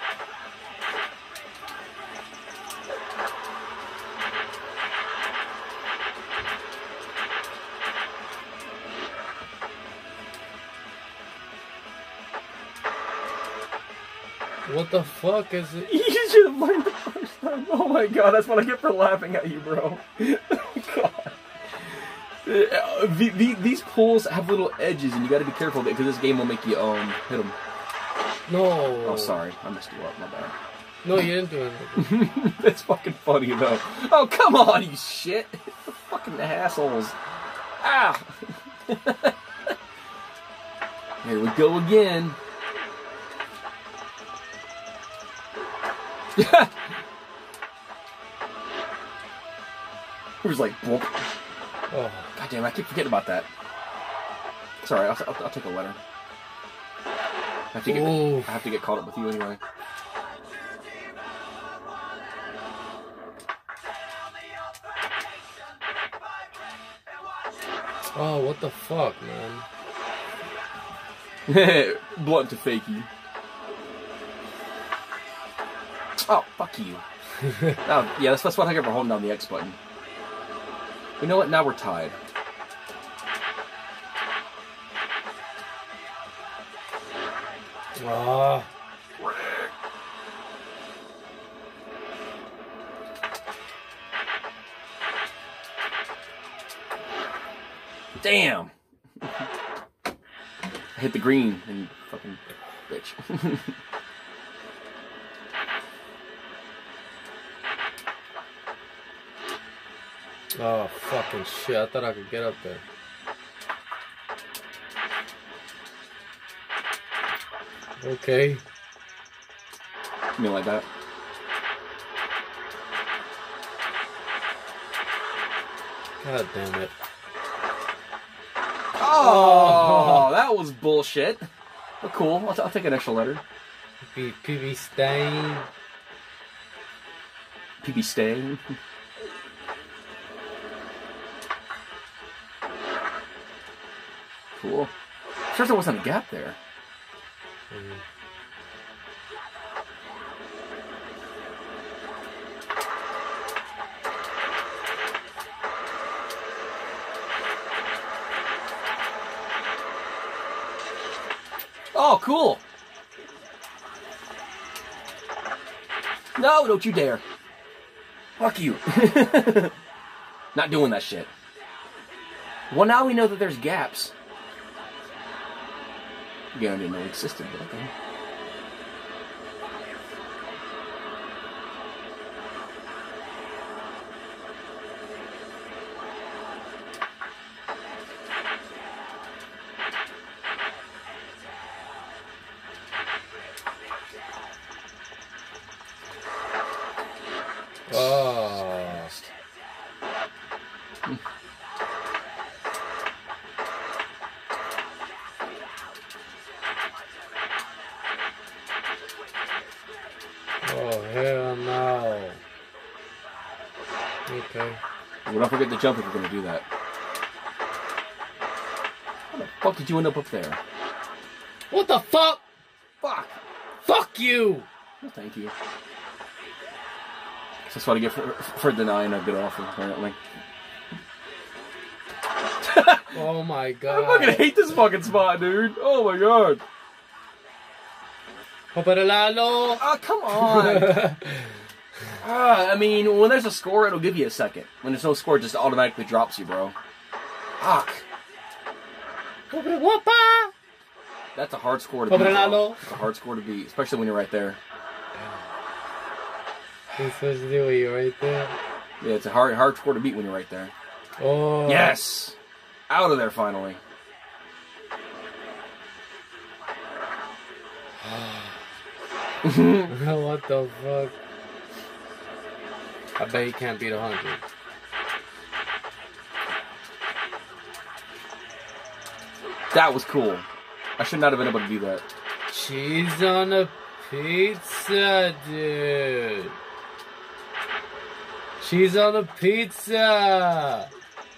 What the fuck is it? You should have learned the first time. Oh my god, that's what I get for laughing at you, bro. God. Uh, the, the, these pulls have little edges, and you got to be careful because this game will make you um hit them. No. Oh, sorry, I messed you up. My bad. No, you didn't do anything. That's fucking funny though. Oh, come on, you shit! Fucking assholes. Ah. Here we go again. Yeah. It was like, whoop. Oh. God damn, I keep forgetting about that. Sorry, I'll, I'll, I'll take a letter. have to get, Ooh. I have to get caught up with you anyway. Oh, what the fuck, man? Blunt to fakey. Oh, fuck you. Oh, yeah, that's, that's what I get for holding down the X button. You know what? Now we're tied. Ah. Damn! I hit the green and fucking bitch. Oh, fucking shit. I thought I could get up there. Okay. You mean like that? God damn it. Oh, that was bullshit. But cool. I'll, t I'll take an extra letter. P B stain. P B stain. Cool. Sure there wasn't a gap there. Mm. Oh, cool. No, don't you dare. Fuck you. Not doing that shit. Well, now we know that there's gaps. Again, I didn't know it existed, but okay. Oh. Oh, hell no. Okay. Well, don't forget to jump if you're going to do that. How the fuck did you end up up there? What the fuck? Fuck. Fuck you! Well, thank you. That's what I get for, for denying a good offer, apparently. Oh my I god. fucking hate this fucking spot, dude. Oh my god. Paparalalo! Oh, come on. uh, I mean, when there's a score, it'll give you a second. When there's no score, it just automatically drops you, bro. Fuck. That's a hard score to beat, bro. It's a hard score to beat, especially when you're right there. You're supposed to do it, you're right there. Yeah, it's a hard, hard score to beat when you're right there. Oh. Yes! Out of there, finally. What the fuck? I bet he can't beat a hundred. That was cool. I should not have been able to do that. Cheese on a pizza, dude. Cheese on a pizza.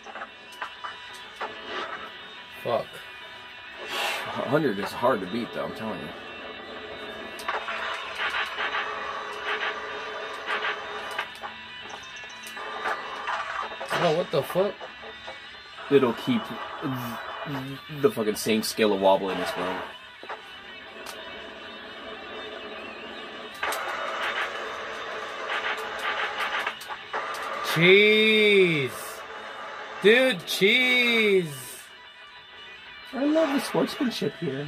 Fuck. one hundred is hard to beat, though, I'm telling you. Oh, what the fuck? It'll keep the fucking same scale of wobbliness, bro. Cheese! Dude, cheese! I love the sportsmanship here.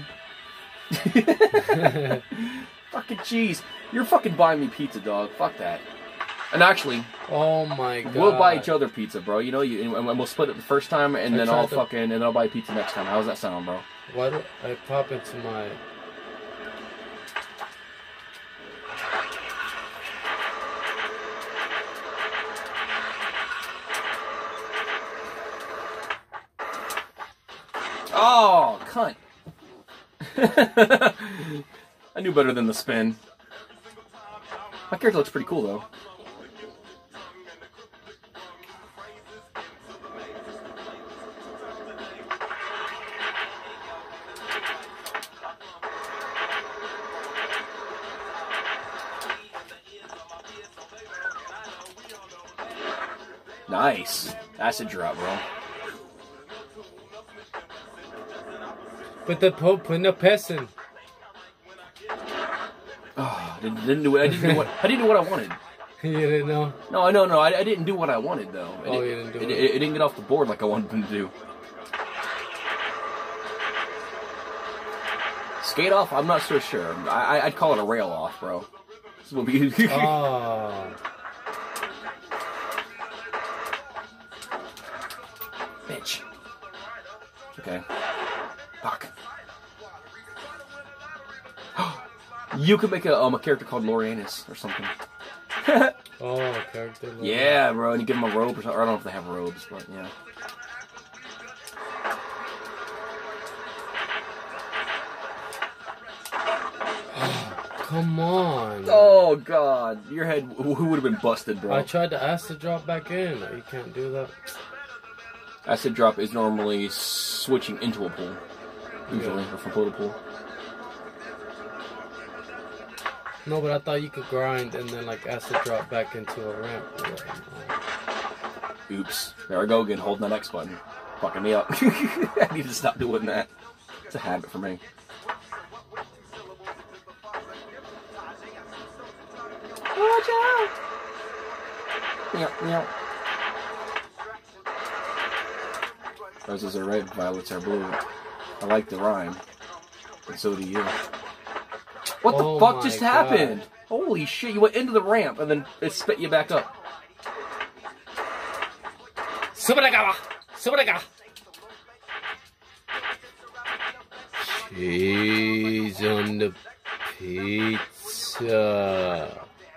Fucking cheese. You're fucking buying me pizza, dog. Fuck that. And actually, oh my god, we'll buy each other pizza, bro. You know, you and we'll split it the first time, and I then I'll to... fucking and then I'll buy pizza next time. How's that sound, bro? Why do I pop into my? Oh, cunt. I knew better than the spin. My character looks pretty cool, though. Nice. Acid drop, bro. Put the Pope in the person. Oh, I didn't, didn't do it. I didn't do what I didn't do what I wanted. You didn't know? No, I know, no, I, I didn't do what I wanted though. I Oh, didn't, you didn't do it, it. it. It didn't get off the board like I wanted them to do. Skate off? I'm not so sure. I, I, I'd call it a rail off, bro. This will be. Oh. Bitch. Okay. Fuck. You could make a um a character called Lorianus or something. Oh, a character. Like Yeah, bro, and you give them a robe or something. Or I don't know if they have robes, but yeah. Come on. Oh god, your head who would have been busted, bro. I tried to ask to drop back in. You can't do that. Acid drop is normally switching into a pool, usually, Yeah. or from pool to pool. No, but I thought you could grind and then like acid drop back into a ramp. Oops. There I go again, holding that X button. Fucking me up. I need to stop doing that. It's a habit for me. Watch out! Meow, meow. Roses are red, violets are blue. I like the rhyme. And so do you. What the Oh fuck my just God. happened? Holy shit, you went into the ramp and then it spit you back up. Subaraga! Subaraga! Cheese on the pizza.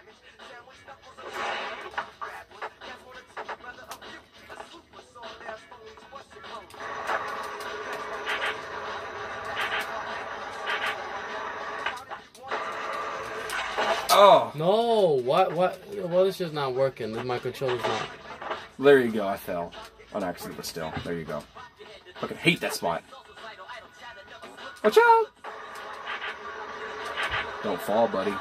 Oh! No, what, what? Well, it's just not working. My controller's not. There you go, I fell. On accident, but still. There you go. Fucking hate that spot. Watch out! Don't fall, buddy.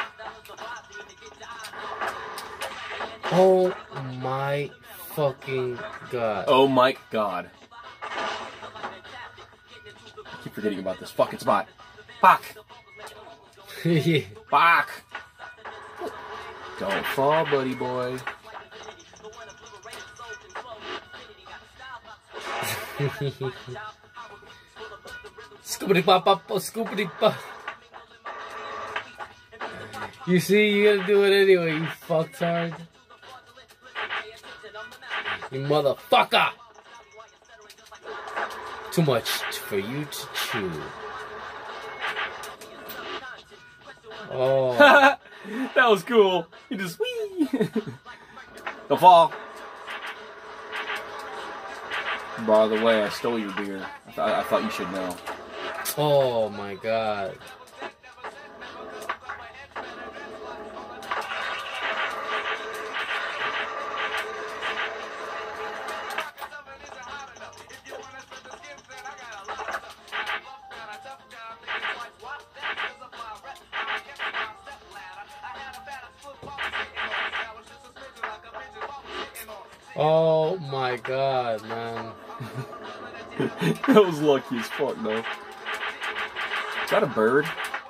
Oh my fucking god. Oh my god. I keep forgetting about this fucking spot. Fuck! Yeah. Fuck! Don't fall, buddy boy. Scoopity pop pop scoopity pop. You see, you gotta do it anyway, you fucktard. You motherfucker! Too much for you to chew. Oh. That was cool. You just wee. Don't fall. By the way, I stole your beer. I, th I thought you should know. Oh my god. Oh my god, man. That was lucky as fuck, though. Is that a bird?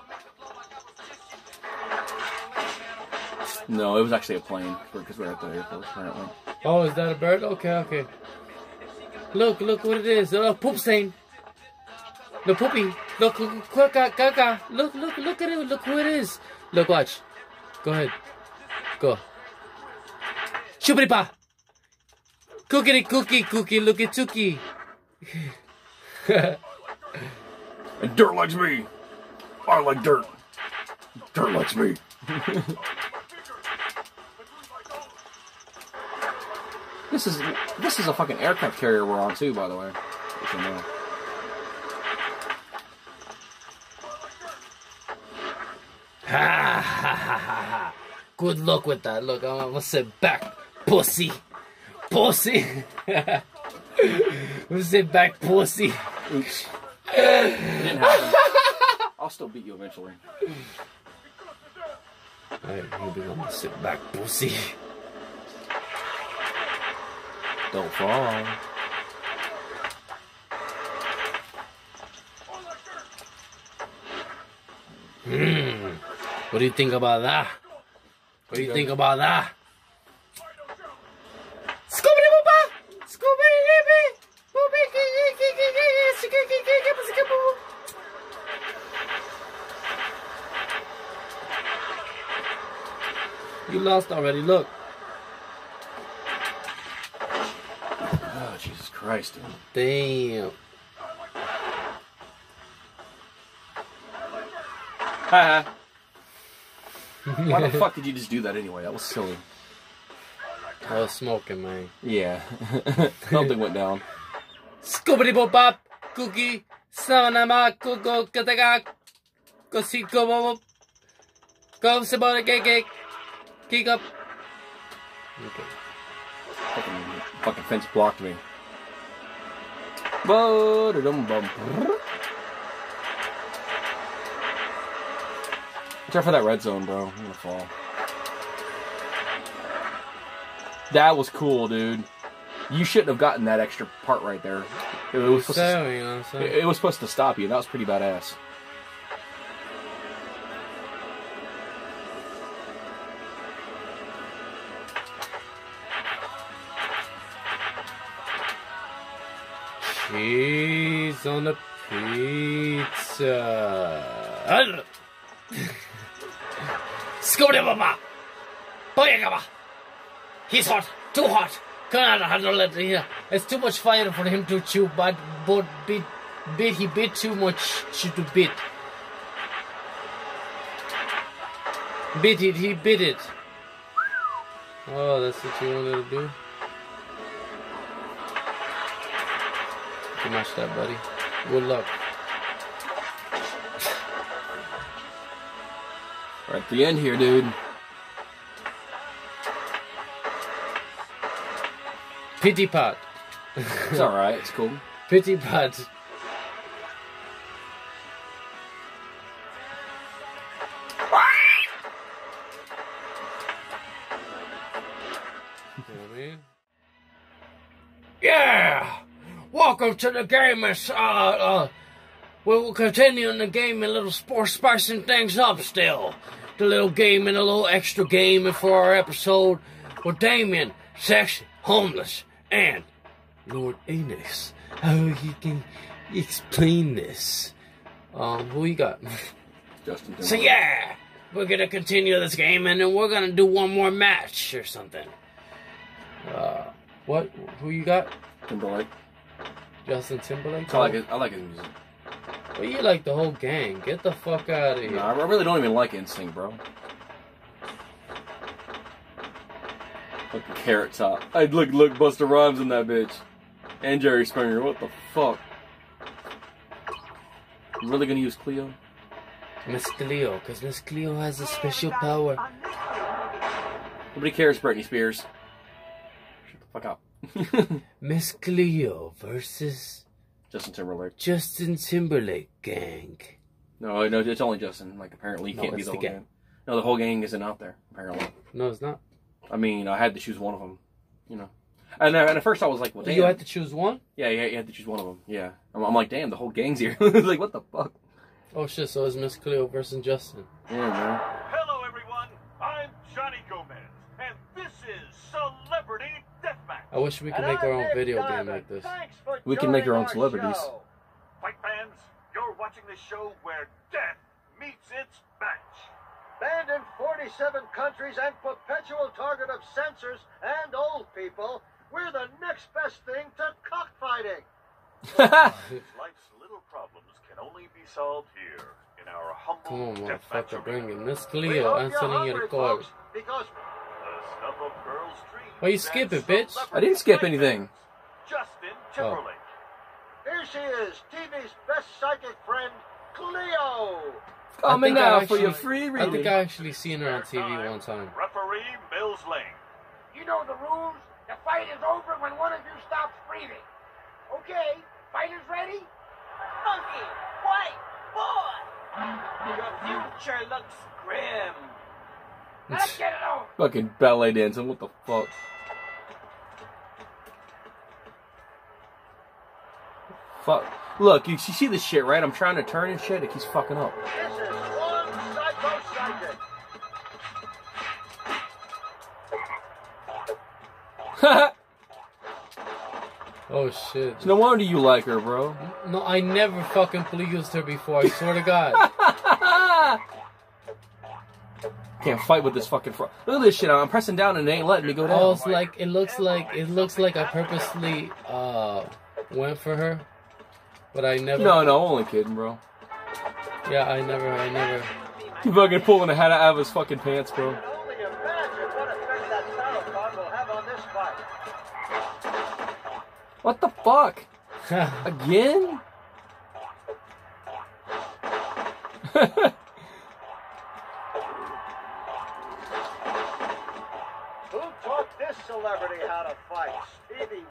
No, it was actually a plane, because we're at the airport, apparently. Oh, is that a bird? Okay, okay. Look, look what it is. A poop stain. The poopy. Look, look, caca, caca. Look, look, look at it. Look who it is. Look, watch. Go ahead. Go. Shubaripa. Cookie, cookie, cookie, look at Tuki. And dirt likes me. I like dirt. Dirt likes me. This is this is a fucking aircraft carrier we're on too, by the way. If you know. Ha ha ha ha ha. Good luck with that. Look, I'm gonna sit back, pussy. Pussy. I'm gonna sit back, pussy. Oops. It didn't happen. I'll still beat you eventually. Alright, here we go. I'm gonna sit back, pussy. Don't fall. Hmm. What do you think about that? What do you think about that? Scooby Booba! Scooby Dooby! Booby You lost already, look. Oh, Jesus Christ, dude. Damn. Haha. Why the fuck did you just do that anyway? That was silly. I was smoking, man. Yeah. Something went down. Scooby Bop Bop Cookie Sanama Coco Kataga Cosico Bobo Go Sabona Cake Cake Kick up. Okay. Fucking, fucking fence blocked me. Ba-da-dum bum. Watch out for that red zone, bro. I'm gonna fall. That was cool, dude. You shouldn't have gotten that extra part right there. It was supposed, So, to, you know, so. it was supposed to stop you. That was pretty badass. Cheese on a pizza. Scooby Baba! Boyagaba! He's hot! Too hot! Can't handle it here. It's too much fire for him to chew, but but bit bit he bit too much to bit. Bit it, he bit it. Oh, that's what you wanted to do? Smash that, buddy. Good luck. We're at the end here, dude. Pity pot. It's alright, it's cool. Pity pot. You know what I mean? Yeah! Welcome to the game. Uh, uh, we'll continue in the game and a little sports spicing things up still. The little game and a little extra game for our episode with Damien, Sexy, Homeless, and Lord Anus. How you can explain this? Um, who you got? Justin Timberlake. So yeah, we're gonna continue this game and then we're gonna do one more match or something. Uh, what? Who you got? Timberlake. Justin Timberlake? I like it. I like his music. Well, you like the whole gang. Get the fuck out of here. No, I really don't even like Instinct, bro. Fucking Carrot Top. Hey, look, look, Busta Rhymes in that bitch. And Jerry Springer. What the fuck? You really gonna use Cleo? Miss Cleo, because Miss Cleo has a special power. Nobody cares, Britney Spears. Shut the fuck up. Miss Cleo versus Justin Timberlake. Justin Timberlake gang. No, no, it's only Justin. Like, apparently, you No, can't be it's the the whole gang. gang. No, the whole gang isn't out there, apparently. No, it's not. I mean, I had to choose one of them, you know. And, uh, and at first I was like, well, damn. You had to choose one? Yeah, yeah, you had to choose one of them, yeah. I'm, I'm like, damn, the whole gang's here. Like, what the fuck? Oh shit, so it's Miss Cleo versus Justin. Yeah, man. Hello, everyone. I'm Johnny Gomez, and this is Celebrity Deathmatch. I wish we could make our own video game like this. We can make our own celebrities. Show. Fight fans, you're watching the show where death meets its match. Banned in forty-seven countries and perpetual target of censors and old people, we're the next best thing to cockfighting. Life's little problems can only be solved here in our humble Come on, deathmatch motherfucker, bring arena. it. Miss We Cleo hope answering you're your hungry, call. folks, because The stuff of girls' dreams. Why you skip it, bitch? I didn't skip anything. Justin Oh. Timberlake. here she is, T V's best psychic friend, Cleo. Comment I now actually, for your free reading. I think I actually seen her on T V one time. Referee Mills Lane. You know the rules. The fight is over when one of you stops breathing. Okay, fighters ready? Monkey, white boy, your future looks grim. Let's get it over. Fucking ballet dancing. What the fuck? Fuck. Look, you, you see this shit, right? I'm trying to turn and shit. It keeps fucking up. This is one psycho psychic. Oh shit. No wonder you like her, bro. No, I never fucking pleased her before. I swear to God. Can't fight with this fucking frog. Look at this shit. I'm pressing down and it ain't letting me go down. Oh, it's like it looks like it looks like I purposely uh went for her, but I never. No, no, only kidding, bro. Yeah, I never, I never. You fucking pulling the hat out of his fucking pants, bro. Only imagine what effect that title card will have on this fight. What the fuck? Again? Who taught this celebrity how to fight? Stevie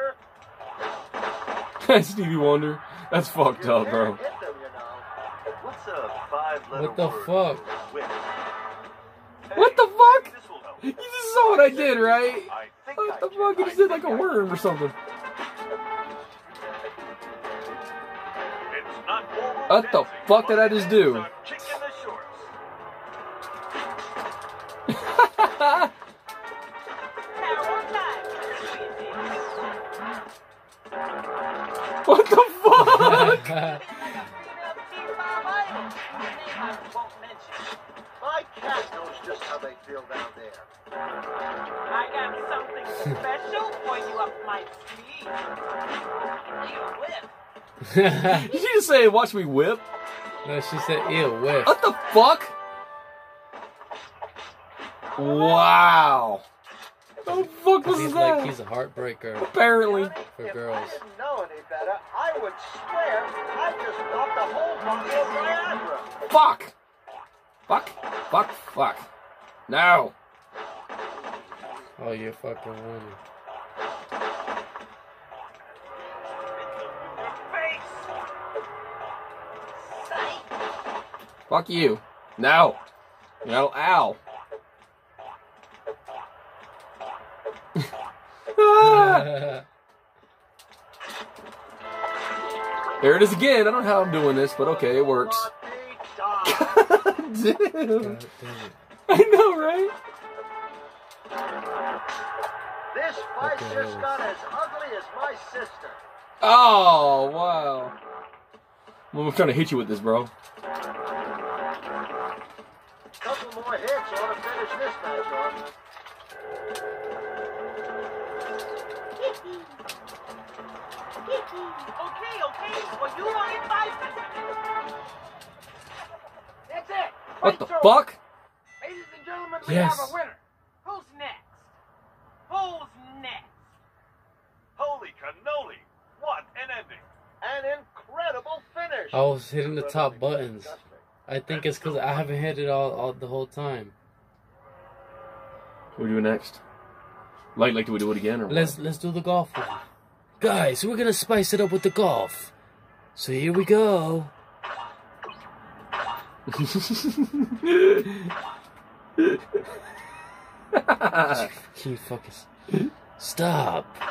Wonder? Stevie Wonder? That's fucked up, bro. Hit them, you know. What's a five-letter What the word? fuck? Whip. What the fuck? This will help. You just saw what I did, right? I think What I the can. fuck? You just did like a worm or something. It's not formal What the dancing, fuck did but I just do? it's a kick in the shorts. What the fuck? My cat knows just how they feel down there. I got something special for you up my sleeve. You whip. Did you just say, watch me whip? No, she said, ew, whip. What the fuck? Wow. The fuck was He's that? like, he's a heartbreaker Apparently. for If girls. I didn't know any better, I would swear I just popped a whole bottle of Viagra. Fuck. Fuck. Fuck. Fuck. No. Oh, you're fucking woman. Fuck you. No. No, ow. Ah. There it is again. I don't know how I'm doing this, but okay, it works. Damn. God damn it. I know, right? This fight Okay, just that got as ugly as my sister. Oh, wow. I'm trying to hit you with this, bro. Couple more hits ought to finish this match off. Okay, okay. Well, you want it five That's it. What the Fight's over. fuck? Ladies and gentlemen, we Yes. have a winner. Who's next? Who's next? Holy cannoli! What an ending! An incredible finish. I was hitting the top buttons. I think it's because I haven't hit it all, all the whole time. What do we do next? Like, like, do we do it again or what? Let's let's do the golf one. Guys, we're gonna spice it up with the golf. So here we go. Can you focus? Stop.